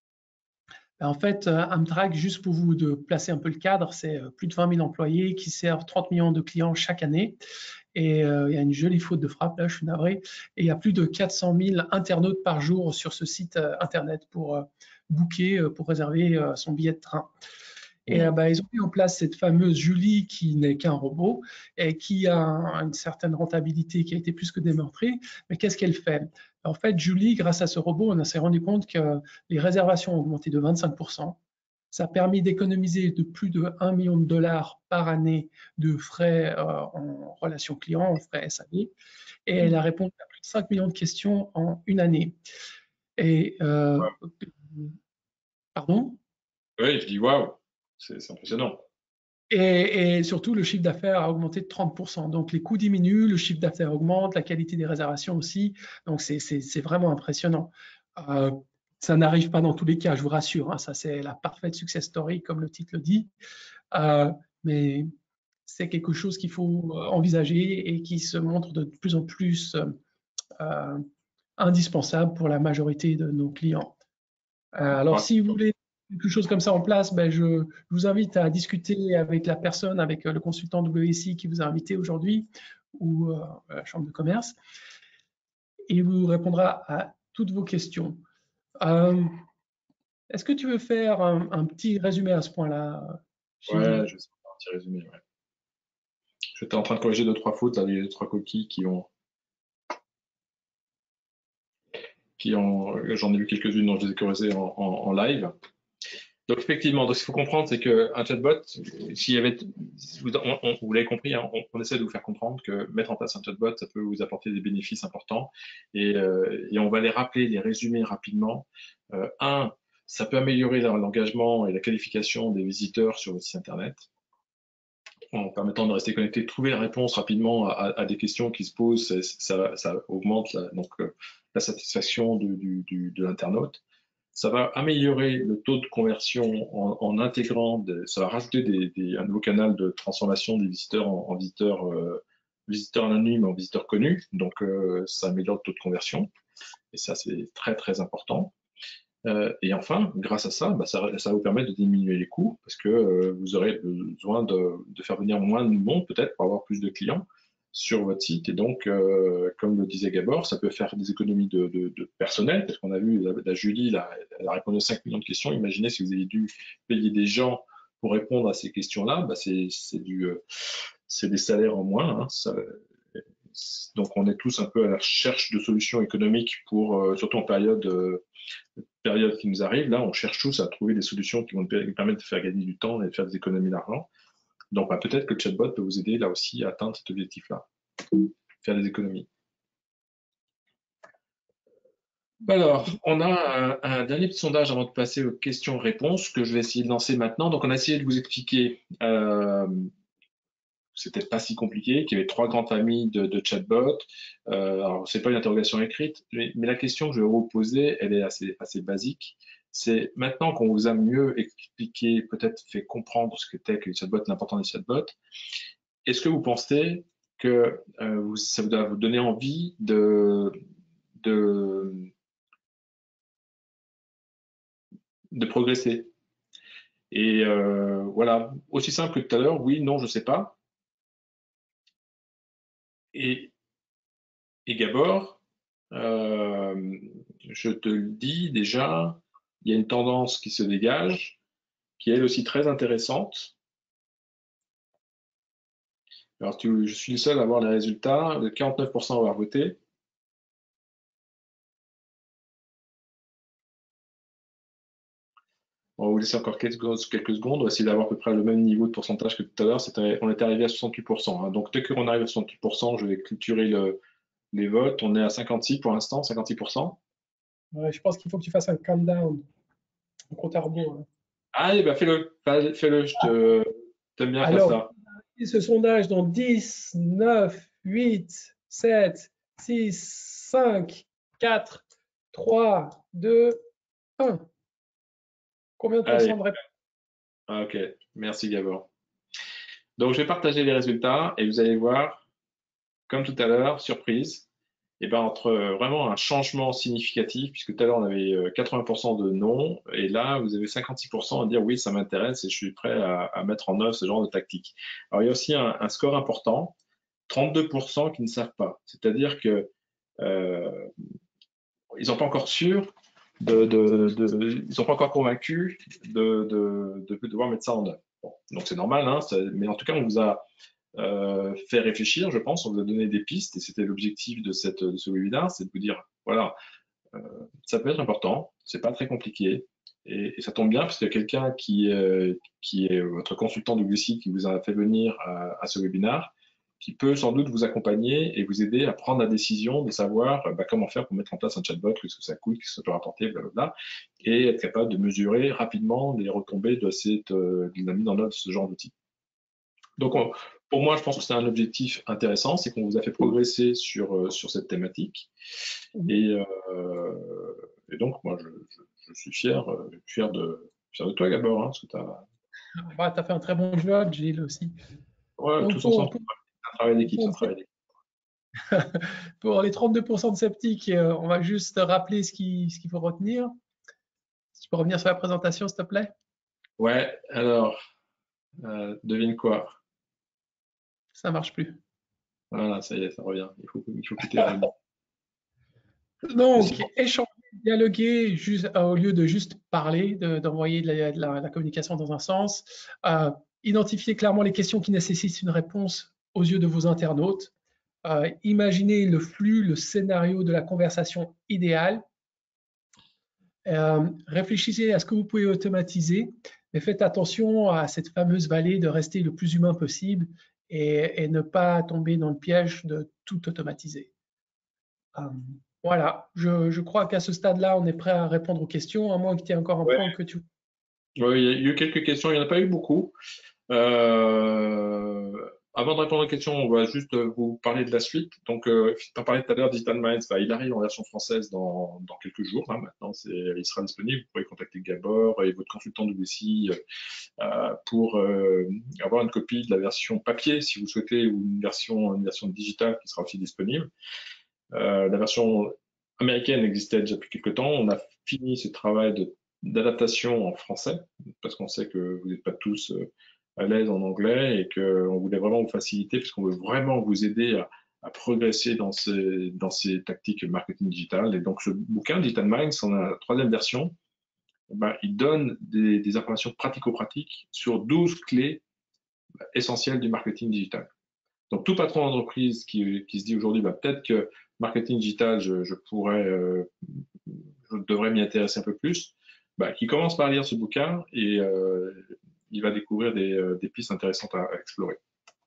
En fait, Amtrak, juste pour vous de placer un peu le cadre, c'est plus de vingt mille employés qui servent trente millions de clients chaque année. Et euh, il y a une jolie faute de frappe, là, je suis navré. Et il y a plus de quatre cent mille internautes par jour sur ce site euh, Internet pour euh, booker, euh, pour réserver euh, son billet de train. Et euh, bah, ils ont mis en place cette fameuse Julie qui n'est qu'un robot et qui a une certaine rentabilité qui a été plus que démontrée. Mais qu'est-ce qu'elle fait? En fait, Julie, grâce à ce robot, on s'est rendu compte que les réservations ont augmenté de vingt-cinq pour cent. Ça a permis d'économiser de plus de un million de dollars par année de frais euh, en relation client, en frais S A V. Et elle a répondu à plus de cinq millions de questions en une année. Et euh, ouais. Pardon? Oui, je dis waouh. C'est impressionnant. Et, et surtout, le chiffre d'affaires a augmenté de trente pour cent. Donc, les coûts diminuent, le chiffre d'affaires augmente, la qualité des réservations aussi. Donc, c'est vraiment impressionnant. Euh, ça n'arrive pas dans tous les cas, je vous rassure. Hein, ça, c'est la parfaite success story, comme le titre le dit. Euh, mais c'est quelque chose qu'il faut envisager et qui se montre de plus en plus euh, indispensable pour la majorité de nos clients. Euh, alors, si vous voulez quelque chose comme ça en place, ben je, je vous invite à discuter avec la personne, avec le consultant W S I qui vous a invité aujourd'hui ou euh, à la Chambre de commerce. Et il vous répondra à toutes vos questions. Euh, Est-ce que tu veux faire un, un petit résumé à ce point-là? Ouais, je vais faire un petit résumé. Ouais. J'étais en train de corriger deux, trois fautes, là, les deux, trois coquilles qui ont. qui ont J'en ai vu quelques-unes, dont je les ai corrigées en, en, en live. Donc effectivement, donc, ce qu'il faut comprendre, c'est qu'un chatbot, s'il y avait, vous, on, on, vous l'avez compris, hein, on, on essaie de vous faire comprendre que mettre en place un chatbot, ça peut vous apporter des bénéfices importants, et, euh, et on va les rappeler, les résumer rapidement. Euh, un, ça peut améliorer l'engagement et la qualification des visiteurs sur votre site internet, en permettant de rester connecté, trouver la réponse rapidement à, à des questions qui se posent, ça, ça augmente la, donc, la satisfaction du, du, du, de l'internaute. Ça va améliorer le taux de conversion en, en intégrant, de, ça va rajouter des, des, un nouveau canal de transformation des visiteurs en, en visiteurs, euh, visiteurs anonymes en visiteurs connus. Donc, euh, ça améliore le taux de conversion. Et ça, c'est très, très important. Euh, et enfin, grâce à ça, bah, ça, ça va vous permettre de diminuer les coûts parce que euh, vous aurez besoin de, de faire venir moins de monde peut-être pour avoir plus de clients sur votre site. Et donc, euh, comme le disait Gabor, ça peut faire des économies de, de, de personnel, parce qu'on a vu la, la Julie, là, elle a répondu à cinq millions de questions. Imaginez si vous avez dû payer des gens pour répondre à ces questions-là, bah c'est du, euh, c'est des salaires en moins. Hein, ça, donc, on est tous un peu à la recherche de solutions économiques pour, euh, surtout en période, euh, période qui nous arrive. Là, on cherche tous à trouver des solutions qui vont nous permettre de faire gagner du temps et de faire des économies d'argent. Donc, bah, peut-être que le chatbot peut vous aider là aussi à atteindre cet objectif-là, faire des économies. Alors, on a un, un dernier petit sondage avant de passer aux questions-réponses que je vais essayer de lancer maintenant. Donc, on a essayé de vous expliquer, euh, c'était pas si compliqué, qu'il y avait trois grandes familles de, de chatbots. Euh, alors, c'est pas une interrogation écrite, mais, mais la question que je vais vous poser, elle est assez, assez basique. C'est maintenant qu'on vous a mieux expliqué, peut-être fait comprendre ce que qu'était que les chatbots, l'important des chatbots, est-ce que vous pensez que euh, vous, ça vous doit vous donner envie de, de, de progresser? Et euh, voilà, aussi simple que tout à l'heure, oui, non, je sais pas. Et, et Gabor, euh, je te le dis déjà, il y a une tendance qui se dégage, qui est elle aussi très intéressante. Alors, tu, je suis le seul à voir les résultats, de quarante-neuf pour cent à avoir voté. On va vous laisser encore quelques, quelques secondes, on va essayer d'avoir à peu près le même niveau de pourcentage que tout à l'heure. On était arrivé à soixante-huit pour cent. Hein. Donc, dès qu'on arrive à soixante-huit pour cent, je vais clôturer le, les votes. On est à cinquante-six pour l'instant, cinquante-six pour cent. Ouais, je pense qu'il faut que tu fasses un countdown, un compte à rebours. Hein. Allez, bah fais-le, fais-le, je te, t'aime bien Alors, faire ça. Ce sondage dans dix, neuf, huit, sept, six, cinq, quatre, trois, deux, un. Combien de pourcents de réponses? Ok, merci Gabor. Donc, je vais partager les résultats et vous allez voir, comme tout à l'heure, surprise, et ben entre vraiment un changement significatif, puisque tout à l'heure on avait quatre-vingts pour cent de non, et là vous avez cinquante-six pour cent à dire oui, ça m'intéresse et je suis prêt à, à mettre en œuvre ce genre de tactique. Alors, il y a aussi un, un score important, trente-deux pour cent qui ne savent pas, c'est-à-dire que euh, ils n'ont pas encore sûr, de, de, de, ils ne sont pas encore convaincus de, de, de devoir mettre ça en œuvre. Bon, donc c'est normal, hein, mais en tout cas on vous a Euh, fait réfléchir, je pense, on vous a donné des pistes et c'était l'objectif de, cette, de ce webinaire, c'est de vous dire, voilà, euh, ça peut être important, c'est pas très compliqué et, et ça tombe bien parce qu'il y a quelqu'un qui, euh, qui est votre consultant W C qui vous a fait venir à, à ce webinaire, qui peut sans doute vous accompagner et vous aider à prendre la décision de savoir bah, comment faire pour mettre en place un chatbot, qu'est-ce que ça coûte, qu'est-ce que ça peut rapporter, blablabla, et être capable de mesurer rapidement les retombées de, cette, de la mise en œuvre de ce genre d'outil. Donc, on, pour moi, je pense que c'est un objectif intéressant, c'est qu'on vous a fait progresser sur, sur cette thématique. Et, euh, et donc, moi, je, je, je suis fier, fier, de, fier de toi, Gabor. Hein, parce que tu as bah, as fait un très bon job, Gilles, aussi. Ouais, donc, tous pour, ensemble, c'est un travail d'équipe. Pour les trente-deux pour cent de sceptiques, on va juste rappeler ce qu'il ce qu'il faut retenir. Si tu peux revenir sur la présentation, s'il te plaît. Ouais, alors, euh, devine quoi? Ça marche plus. Voilà, ça y est, ça revient. Il faut, il faut quitter la Donc, échanger, dialoguer juste, euh, au lieu de juste parler, d'envoyer de, de, la, de la, la communication dans un sens. Euh, identifier clairement les questions qui nécessitent une réponse aux yeux de vos internautes. Euh, imaginez le flux, le scénario de la conversation idéale. Euh, réfléchissez à ce que vous pouvez automatiser, mais faites attention à cette fameuse vallée de rester le plus humain possible et, et ne pas tomber dans le piège de tout automatiser. Euh, voilà, je, je crois qu'à ce stade-là, on est prêt à répondre aux questions, à moins que tu aies encore un Ouais. point que tu... Oui, il y a eu quelques questions, il n'y en a pas eu beaucoup. Euh, avant de répondre aux questions, on va juste vous parler de la suite. Donc, euh, tu en parlais tout à l'heure, Digital Minds, bah, il arrive en version française dans, dans quelques jours. Hein, maintenant, c'est, il sera disponible. Vous pourrez contacter Gabor et votre consultant W C I euh, pour euh, avoir une copie de la version papier, si vous souhaitez, ou une version, une version digitale qui sera aussi disponible. Euh, la version américaine existait déjà depuis quelques temps. On a fini ce travail de, d'adaptation en français, parce qu'on sait que vous n'êtes pas tous euh, à l'aise en anglais et qu'on voulait vraiment vous faciliter, parce qu'on veut vraiment vous aider à, à progresser dans ces, dans ces tactiques marketing digital. Et donc, ce bouquin, Digital Minds, en a la troisième version, ben, il donne des, des informations pratico-pratiques sur douze clés essentielles du marketing digital. Donc, tout patron d'entreprise qui, qui se dit aujourd'hui, bah, peut-être que marketing digital, je, je pourrais, euh, je devrais m'y intéresser un peu plus, bah, qui commence par lire ce bouquin et euh, il va découvrir des, euh, des pistes intéressantes à, à explorer.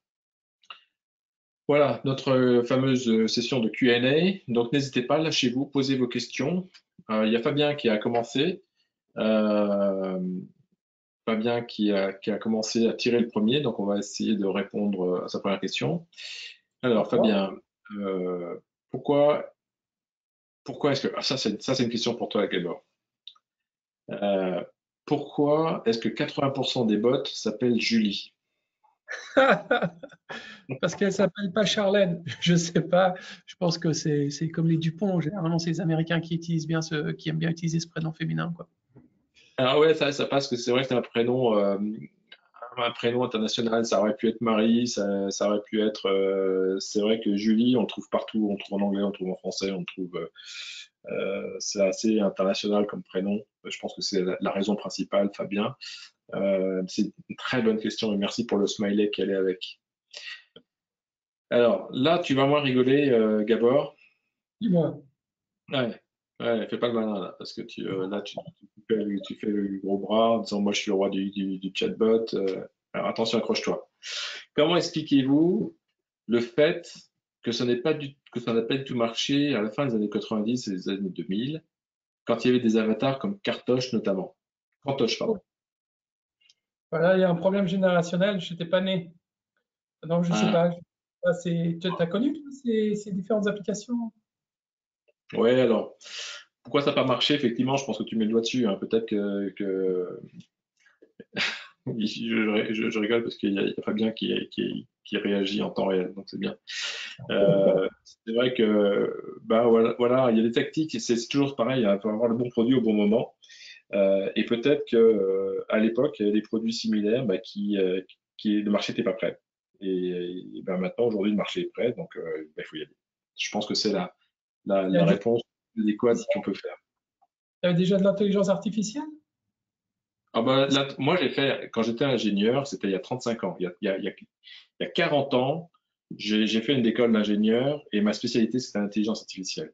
Voilà, notre fameuse session de Q and A. Donc, n'hésitez pas, lâchez-vous, posez vos questions. Euh, il y a Fabien qui a commencé. Euh, Fabien qui a, qui a commencé à tirer le premier, donc on va essayer de répondre à sa première question. Alors, Fabien, euh, pourquoi, pourquoi est-ce que... Ah, ça, c'est, ça, c'est une question pour toi, Gabor. Euh, pourquoi est-ce que quatre-vingts pour cent des bots s'appellent Julie? Parce qu'elle s'appelle pas Charlène. Je sais pas. Je pense que c'est, c'est comme les Dupont. Généralement, c'est les Américains qui utilisent bien ce, qui aiment bien utiliser ce prénom féminin, quoi. Alors ouais, ça, ça passe, que c'est vrai que c'est un prénom, euh, un prénom international. Ça aurait pu être Marie, ça, ça aurait pu être. Euh, c'est vrai que Julie, on le trouve partout. On le trouve en anglais, on le trouve en français, on le trouve. Euh, c'est assez international comme prénom. Je pense que c'est la, la raison principale, Fabien. Euh, c'est une très bonne question et merci pour le smiley qu'elle est avec. Alors là, tu vas moins rigoler, euh, Gabor. Dis-moi. Ouais, ouais, fais pas le malin là, parce que tu, euh, là, tu, tu, fais, tu fais le gros bras en disant moi je suis le roi du, du, du chatbot. Euh, alors attention, accroche-toi. Comment expliquez-vous le fait que ça n'est pas du, que ça n'a pas du tout marché à la fin des années quatre-vingt-dix et des années deux mille, quand il y avait des avatars comme Cartoche notamment? Cartoche, pardon. Voilà, il y a un problème générationnel. Je n'étais pas né. Donc, je ne sais Ah. pas. Tu as connu toi, ces, ces différentes applications? Ouais, alors, pourquoi ça n'a pas marché? Effectivement, je pense que tu mets le doigt dessus. Hein. Peut-être que, que... je, je, je rigole parce qu'il y, y a Fabien qui, qui, qui réagit en temps réel, donc c'est bien. Euh, c'est vrai que, bah voilà, voilà, il y a des tactiques, et c'est toujours pareil, il faut avoir le bon produit au bon moment. Euh, et peut-être que euh, à l'époque, il y avait des produits similaires bah, qui, euh, qui, le marché n'était pas prêt. Et, et ben maintenant, aujourd'hui, le marché est prêt, donc euh, bah, il faut y aller. Je pense que c'est la, la, la réponse adéquate qu'on peut faire. Il y avait déjà de l'intelligence artificielle? Ah bah, là, moi, j'ai fait, quand j'étais ingénieur, c'était il y a trente-cinq ans. Il y a, il y a, il y a, il y a quarante ans, j'ai fait une école d'ingénieur et ma spécialité, c'était l'intelligence artificielle.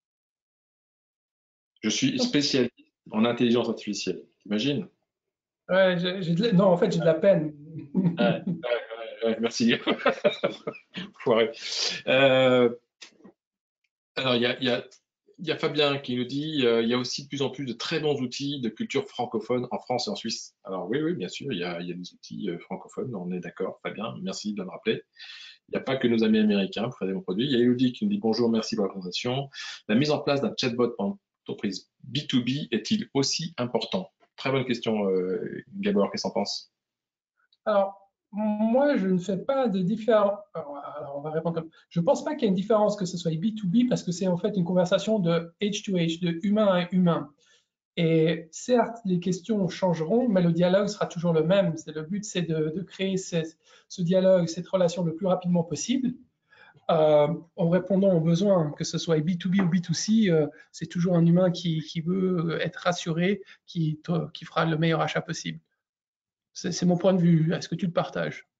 Je suis spécialiste en intelligence artificielle. T'imagines? Ouais, j'ai, j'ai de... Non, en fait, j'ai de la peine. Ouais, ouais, ouais, ouais, merci. Foiré. Euh, alors, il y a, il y, a, il y a Fabien qui nous dit euh, il y a aussi de plus en plus de très bons outils de culture francophone en France et en Suisse. Alors, oui, oui, bien sûr, il y a, il y a des outils euh, francophones, on est d'accord, Fabien, merci de me rappeler. Il n'y a pas que nos amis américains pour faire des bons produits. Il y a Elodie qui nous dit bonjour, merci pour la présentation. La mise en place d'un chatbot en entreprise B deux B est-il aussi important? Très bonne question, euh, Gabor, qu'est-ce que tu en penses? Alors, moi, je ne fais pas de différence. Alors, alors, on va répondre comme. Je ne pense pas qu'il y ait une différence que ce soit B deux B parce que c'est en fait une conversation de H to H, de humain à humain. Et certes, les questions changeront, mais le dialogue sera toujours le même. C'est, le but, c'est de, de créer ce, ce dialogue, cette relation le plus rapidement possible. Euh, en répondant aux besoins, que ce soit B deux B ou B deux C, euh, c'est toujours un humain qui, qui veut être rassuré, qui, qui fera le meilleur achat possible. C'est, c'est mon point de vue. Est-ce que tu le partages?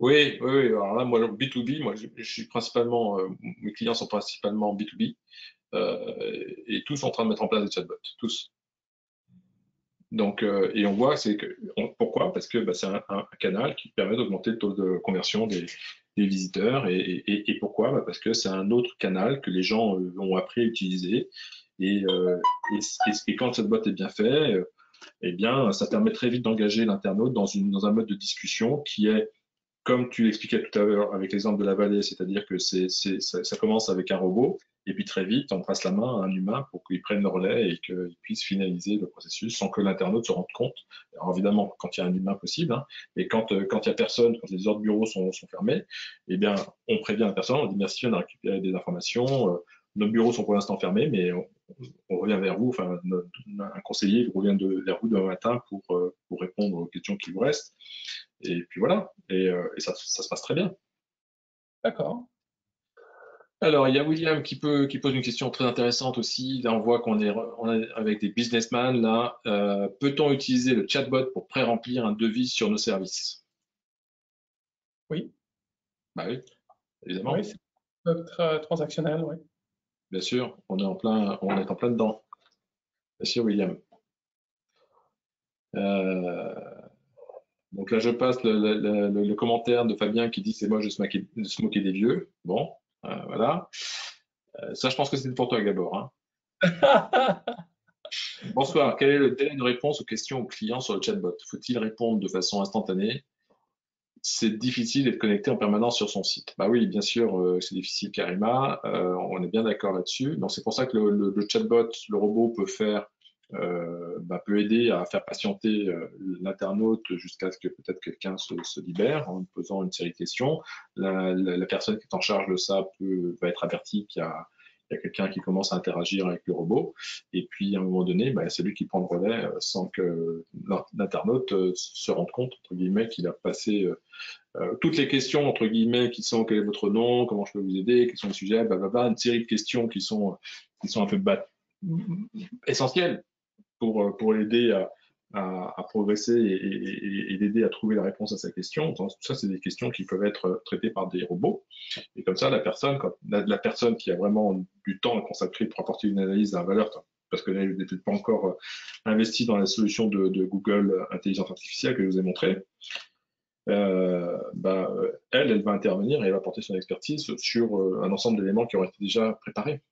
Oui, oui, oui. Alors là, moi, B deux B, moi, je, je suis principalement, euh, mes clients sont principalement B deux B, euh, et tous sont en train de mettre en place des chatbots, tous. Donc, euh, et on voit, c'est que, on, pourquoi? Parce que bah, c'est un, un, canal qui permet d'augmenter le taux de conversion des, des visiteurs. Et, et, et pourquoi? Bah, parce que c'est un autre canal que les gens euh, ont appris à utiliser. Et, euh, et, et, quand le chatbot est bien fait, euh, eh bien, ça permet très vite d'engager l'internaute dans, une, dans un mode de discussion qui est, comme tu l'expliquais tout à l'heure avec l'exemple de la vallée, c'est-à-dire que c'est, c'est, ça, ça commence avec un robot, et puis très vite, on passe la main à un humain pour qu'il prenne le relais et qu'il puisse finaliser le processus sans que l'internaute se rende compte. Alors évidemment, quand il y a un humain possible, hein, mais quand euh, quand il y a personne, quand les autres bureaux sont, sont fermés, eh bien, on prévient la personne, on dit merci, on a récupéré des informations, euh, nos bureaux sont pour l'instant fermés, mais on, on revient vers vous, enfin, notre, un conseiller revient de, vers vous demain matin pour, euh, pour répondre aux questions qui vous restent. Et puis voilà, et, euh, et ça, ça se passe très bien. D'accord. Alors, il y a William qui, peut, qui pose une question très intéressante aussi. Là, on voit qu'on est, on est avec des businessmen. Là, euh, peut-on utiliser le chatbot pour pré-remplir un devis sur nos services? Oui. Bah oui, évidemment. Oui, c'est notre transactionnel, oui. Bien sûr, on est en plein, on est en plein dedans. Bien sûr, William. Euh, donc là, je passe le, le, le, le commentaire de Fabien qui dit c'est moche de se, moquer, de se moquer des vieux. Bon, euh, voilà. Euh, ça, je pense que c'est pour toi, Gabor. Hein. Bonsoir. Quel est le délai de réponse aux questions aux clients sur le chatbot? Faut-il répondre de façon instantanée? C'est difficile d'être connecté en permanence sur son site. Bah oui, bien sûr, euh, c'est difficile, Karima. Euh, on est bien d'accord là-dessus. Donc c'est pour ça que le, le, le chatbot, le robot peut faire, euh, bah, peut aider à faire patienter euh, l'internaute jusqu'à ce que peut-être quelqu'un se, se libère en posant une série de questions. La, la, la personne qui est en charge de ça peut, va être avertie qu'il y a il y a quelqu'un qui commence à interagir avec le robot, et puis à un moment donné, bah, c'est lui qui prend le relais euh, sans que l'internaute euh, se rende compte, entre guillemets, qu'il a passé euh, euh, toutes les questions, entre guillemets, qui sont quel est votre nom, comment je peux vous aider, quels sont les sujets, blablabla, une série de questions qui sont, qui sont un peu bat- essentielles pour, pour l'aider à, à, à progresser et, et, et l'aider à trouver la réponse à sa question. Donc, tout ça, c'est des questions qui peuvent être traitées par des robots. Et comme ça, la personne, quand la, la personne qui a vraiment du temps à consacrer pour apporter une analyse à la valeur, parce qu'elle n'était pas encore investie dans la solution de, de Google Intelligence Artificielle que je vous ai montré, euh, bah, elle, elle va intervenir et elle va apporter son expertise sur euh, un ensemble d'éléments qui auraient été déjà préparés.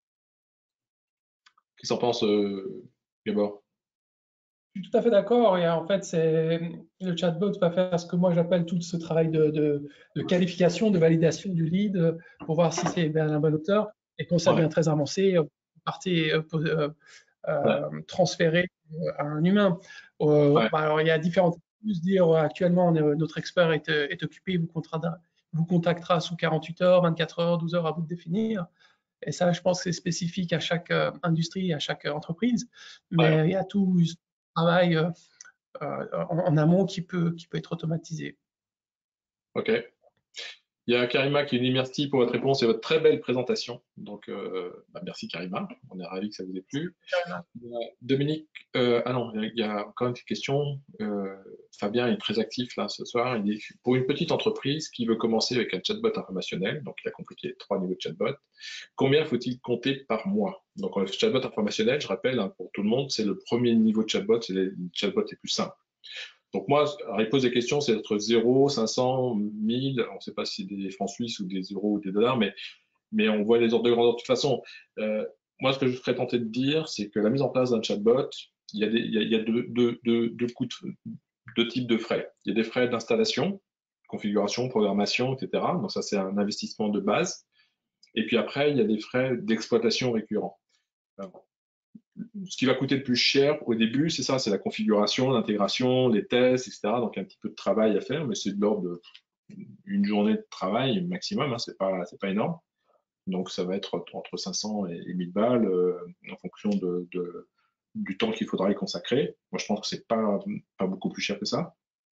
Qu'est-ce qu'en pense, euh, Gabor? Je suis tout à fait d'accord. Et en fait, c'est le chatbot va faire ce que moi j'appelle tout ce travail de, de, de qualification, de validation du lead pour voir si c'est bien à la bonne hauteur. Et quand ça devient ouais. très avancé, vous partez euh, euh, ouais. transférer à un humain. Euh, ouais. bah, alors, il y a différentes choses. Dire actuellement, on est, notre expert est, est occupé, vous contactera, vous contactera sous quarante-huit heures, vingt-quatre heures, douze heures à vous de définir. Et ça, je pense que c'est spécifique à chaque euh, industrie, à chaque euh, entreprise. Mais ouais. il y a tout ce travail euh, euh, en, en amont qui peut, qui peut être automatisé. OK. Il y a Karima qui dit merci pour votre réponse et votre très belle présentation. Donc, euh, bah merci Karima. On est ravis que ça vous ait plu. Dominique, euh, ah non, il y a encore une question. Euh, Fabien est très actif là ce soir. Il dit pour une petite entreprise qui veut commencer avec un chatbot informationnel, donc il a compris qu'il y a trois niveaux de chatbot, combien faut-il compter par mois? Donc le chatbot informationnel, je rappelle hein, pour tout le monde, c'est le premier niveau de chatbot, c'est les chatbots les plus simples. Donc moi, alors il pose des questions, c'est entre zéro, cinq cents, mille, on ne sait pas si c'est des francs suisses ou des euros ou des dollars, mais, mais on voit les ordres de grandeur de toute façon. Euh, moi, ce que je serais tenté de dire, c'est que la mise en place d'un chatbot, il y a, des, il y a, il y a deux, deux, deux, deux, coûts de, deux types de frais. Il y a des frais d'installation, configuration, programmation, et cetera. Donc ça, c'est un investissement de base. Et puis après, il y a des frais d'exploitation récurrents. Alors, ce qui va coûter le plus cher au début, c'est ça, c'est la configuration, l'intégration, les tests, et cetera. Donc un petit peu de travail à faire, mais c'est de l'ordre d'une journée de travail maximum, hein, c'est pas, c'est pas énorme. Donc ça va être entre cinq cents et mille balles euh, en fonction de, de, du temps qu'il faudra y consacrer. Moi, je pense que c'est pas, pas beaucoup plus cher que ça.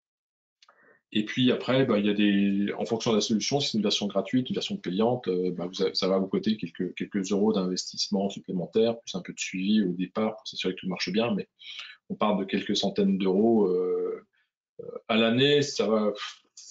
Et puis après, bah, il y a des, en fonction de la solution, si c'est une version gratuite, une version payante, euh, bah, vous avez, ça va vous coûter quelques, quelques euros d'investissement supplémentaire, plus un peu de suivi au départ pour s'assurer que tout marche bien, mais on parle de quelques centaines d'euros euh, à l'année. Ça va,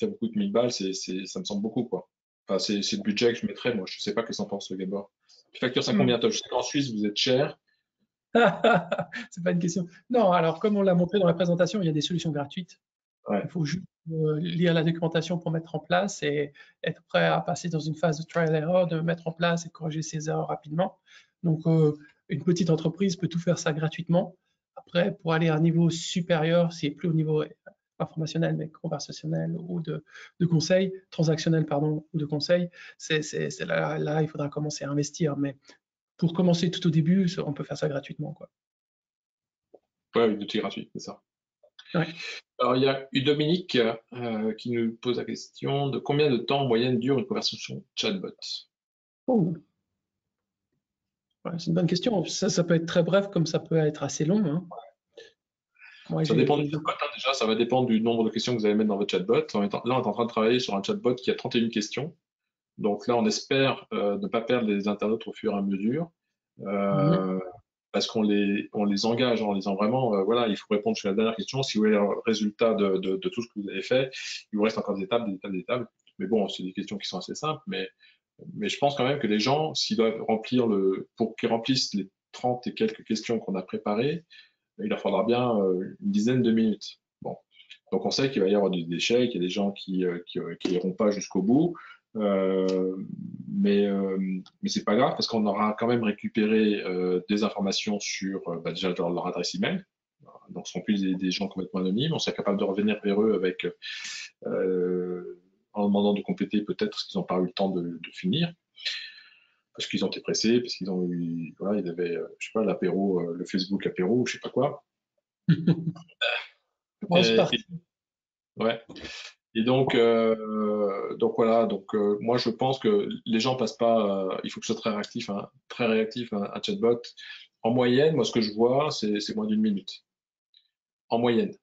ça vous coûte mille balles, c'est, c'est, ça me semble beaucoup, quoi. Enfin, c'est, c'est le budget que je mettrais, moi. Je sais pas qu'est-ce qu'en pense Gabor. Tu factures ça combien, toi? Je sais qu'en Suisse, vous êtes cher. C'est pas une question. Non, alors comme on l'a montré dans la présentation, il y a des solutions gratuites. Ouais. Il faut juste euh, lire la documentation pour mettre en place et être prêt à passer dans une phase de trial error, de mettre en place et de corriger ses erreurs rapidement. Donc, euh, une petite entreprise peut tout faire ça gratuitement. Après, pour aller à un niveau supérieur, c'est plus au niveau informationnel, mais conversationnel ou de, de conseil, transactionnel, pardon, ou de conseil, c'est, c'est, c'est là, là, il faudra commencer à investir. Mais pour commencer tout au début, on peut faire ça gratuitement, quoi. Ouais, avec l'outil gratuit, c'est ça. Ouais. Alors, il y a eu Dominique euh, qui nous pose la question de combien de temps en moyenne dure une conversation chatbot? Oh. Ouais, c'est une bonne question. Ça, ça peut être très bref comme ça peut être assez long. Hein. Moi, ça dépend du chatbot, hein, déjà, ça va dépendre du nombre de questions que vous allez mettre dans votre chatbot. Là, on est en train de travailler sur un chatbot qui a trente et une questions. Donc là, on espère euh, ne pas perdre les internautes au fur et à mesure. Euh, mm-hmm. Parce qu'on les, on les engage en disant vraiment, euh, voilà, il faut répondre sur la dernière question. Si vous voulez le résultat de, de, de tout ce que vous avez fait, il vous reste encore des tables, des tables, des tables. Mais bon, c'est des questions qui sont assez simples. Mais, mais je pense quand même que les gens, s'ils doivent remplir le, pour qu'ils remplissent les trente et quelques questions qu'on a préparées, il leur faudra bien euh, une dizaine de minutes. Bon. Donc on sait qu'il va y avoir des déchets, qu'il y a des gens qui euh, qui, euh, qui iront pas jusqu'au bout. Euh, mais euh, mais c'est pas grave parce qu'on aura quand même récupéré euh, des informations sur euh, bah, déjà leur, leur adresse email. Donc ce sont plus des, des gens complètement anonymes. On sera capable de revenir vers eux avec euh, en demandant de compléter peut-être parce qu'ils n'ont pas eu le temps de, de finir, parce qu'ils ont été pressés, parce qu'ils ont eu voilà, ils avaient euh, je sais pas l'apéro, euh, le Facebook apéro, je sais pas quoi. Bon, c'est parti. Et, ouais. Et donc, euh, donc voilà. Donc euh, moi, je pense que les gens passent pas. Euh, il faut que ce soit très réactif, hein, très réactif un, un chatbot. En moyenne, moi, ce que je vois, c'est, c'est moins d'une minute. En moyenne.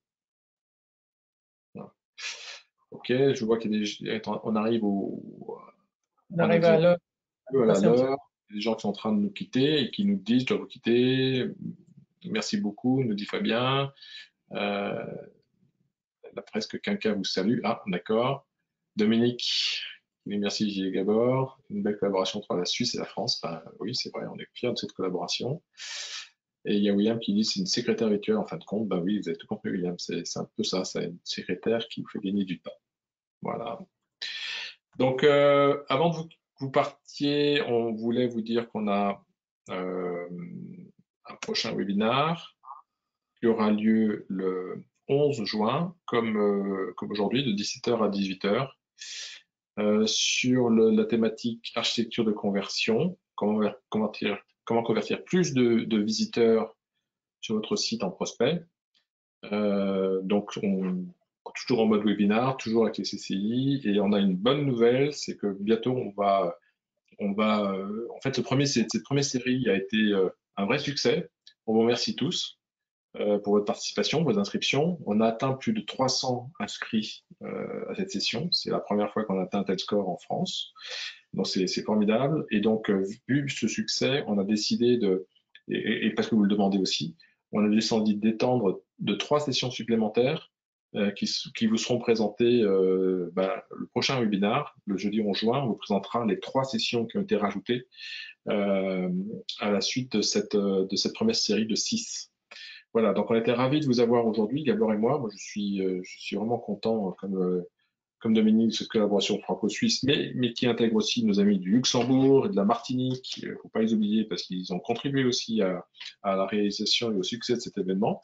Voilà. Ok, je vois qu'il y a des. On arrive au. On arrive à l'heure. Voilà, à l'heure. Il y a des gens qui sont en train de nous quitter et qui nous disent, je dois vous quitter. Merci beaucoup, nous dit Fabien. Euh, Là, presque quelqu'un vous salue. Ah, d'accord. Dominique, merci Gilles Gabor. Une belle collaboration entre la Suisse et la France. Ben, oui, c'est vrai, on est fiers de cette collaboration. Et il y a William qui dit c'est une secrétaire virtuelle en fin de compte. Ben oui, vous avez tout compris, William. C'est, c'est un peu ça, c'est une secrétaire qui vous fait gagner du temps. Voilà. Donc, euh, avant de vous, vous partiez, on voulait vous dire qu'on a euh, un prochain webinaire qui aura lieu le onze juin, comme, euh, comme aujourd'hui, de dix-sept heures à dix-huit heures, euh, sur le, la thématique architecture de conversion, comment convertir, comment convertir plus de, de visiteurs sur votre site en prospects. Euh, donc, on, toujours en mode webinar, toujours avec les C C I, et on a une bonne nouvelle, c'est que bientôt on va, on va, euh, en fait, le premier, cette, cette première série a été euh, un vrai succès. On vous remercie tous pour votre participation, vos inscriptions. On a atteint plus de trois cents inscrits euh, à cette session. C'est la première fois qu'on a atteint un tel score en France. Donc c'est, c'est formidable. Et donc, euh, vu ce succès, on a décidé de, et, et parce que vous le demandez aussi, on a décidé d'étendre de trois sessions supplémentaires euh, qui, qui vous seront présentées euh, bah, le prochain webinaire, le jeudi onze juin. On vous présentera les trois sessions qui ont été rajoutées euh, à la suite de cette, de cette première série de six. Voilà, donc on était ravis de vous avoir aujourd'hui, Gabor et moi. Moi, je suis, euh, je suis vraiment content, comme, euh, comme Dominique, de cette collaboration franco-suisse, mais, mais qui intègre aussi nos amis du Luxembourg et de la Martinique. Il ne faut pas les oublier parce qu'ils ont contribué aussi à, à la réalisation et au succès de cet événement.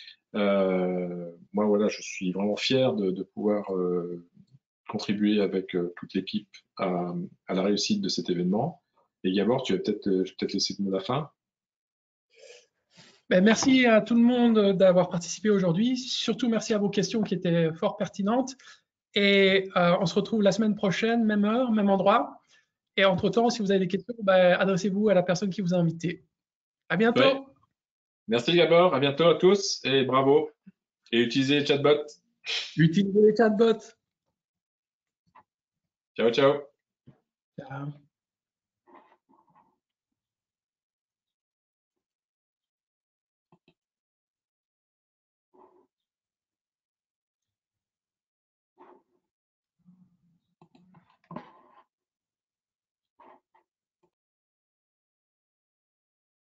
Euh, moi, voilà, je suis vraiment fier de, de pouvoir euh, contribuer avec euh, toute l'équipe à, à la réussite de cet événement. Et Gabor, tu vas peut-être, euh, je vais peut-être laisser le mot de la fin. Ben, merci à tout le monde d'avoir participé aujourd'hui. Surtout, merci à vos questions qui étaient fort pertinentes. Et euh, on se retrouve la semaine prochaine, même heure, même endroit. Et entre-temps, si vous avez des questions, ben, adressez-vous à la personne qui vous a invité. À bientôt. Ouais. Merci Gabor, à bientôt à tous et bravo. Et utilisez les chatbots. Utilisez les chatbots. Ciao, ciao. Ciao.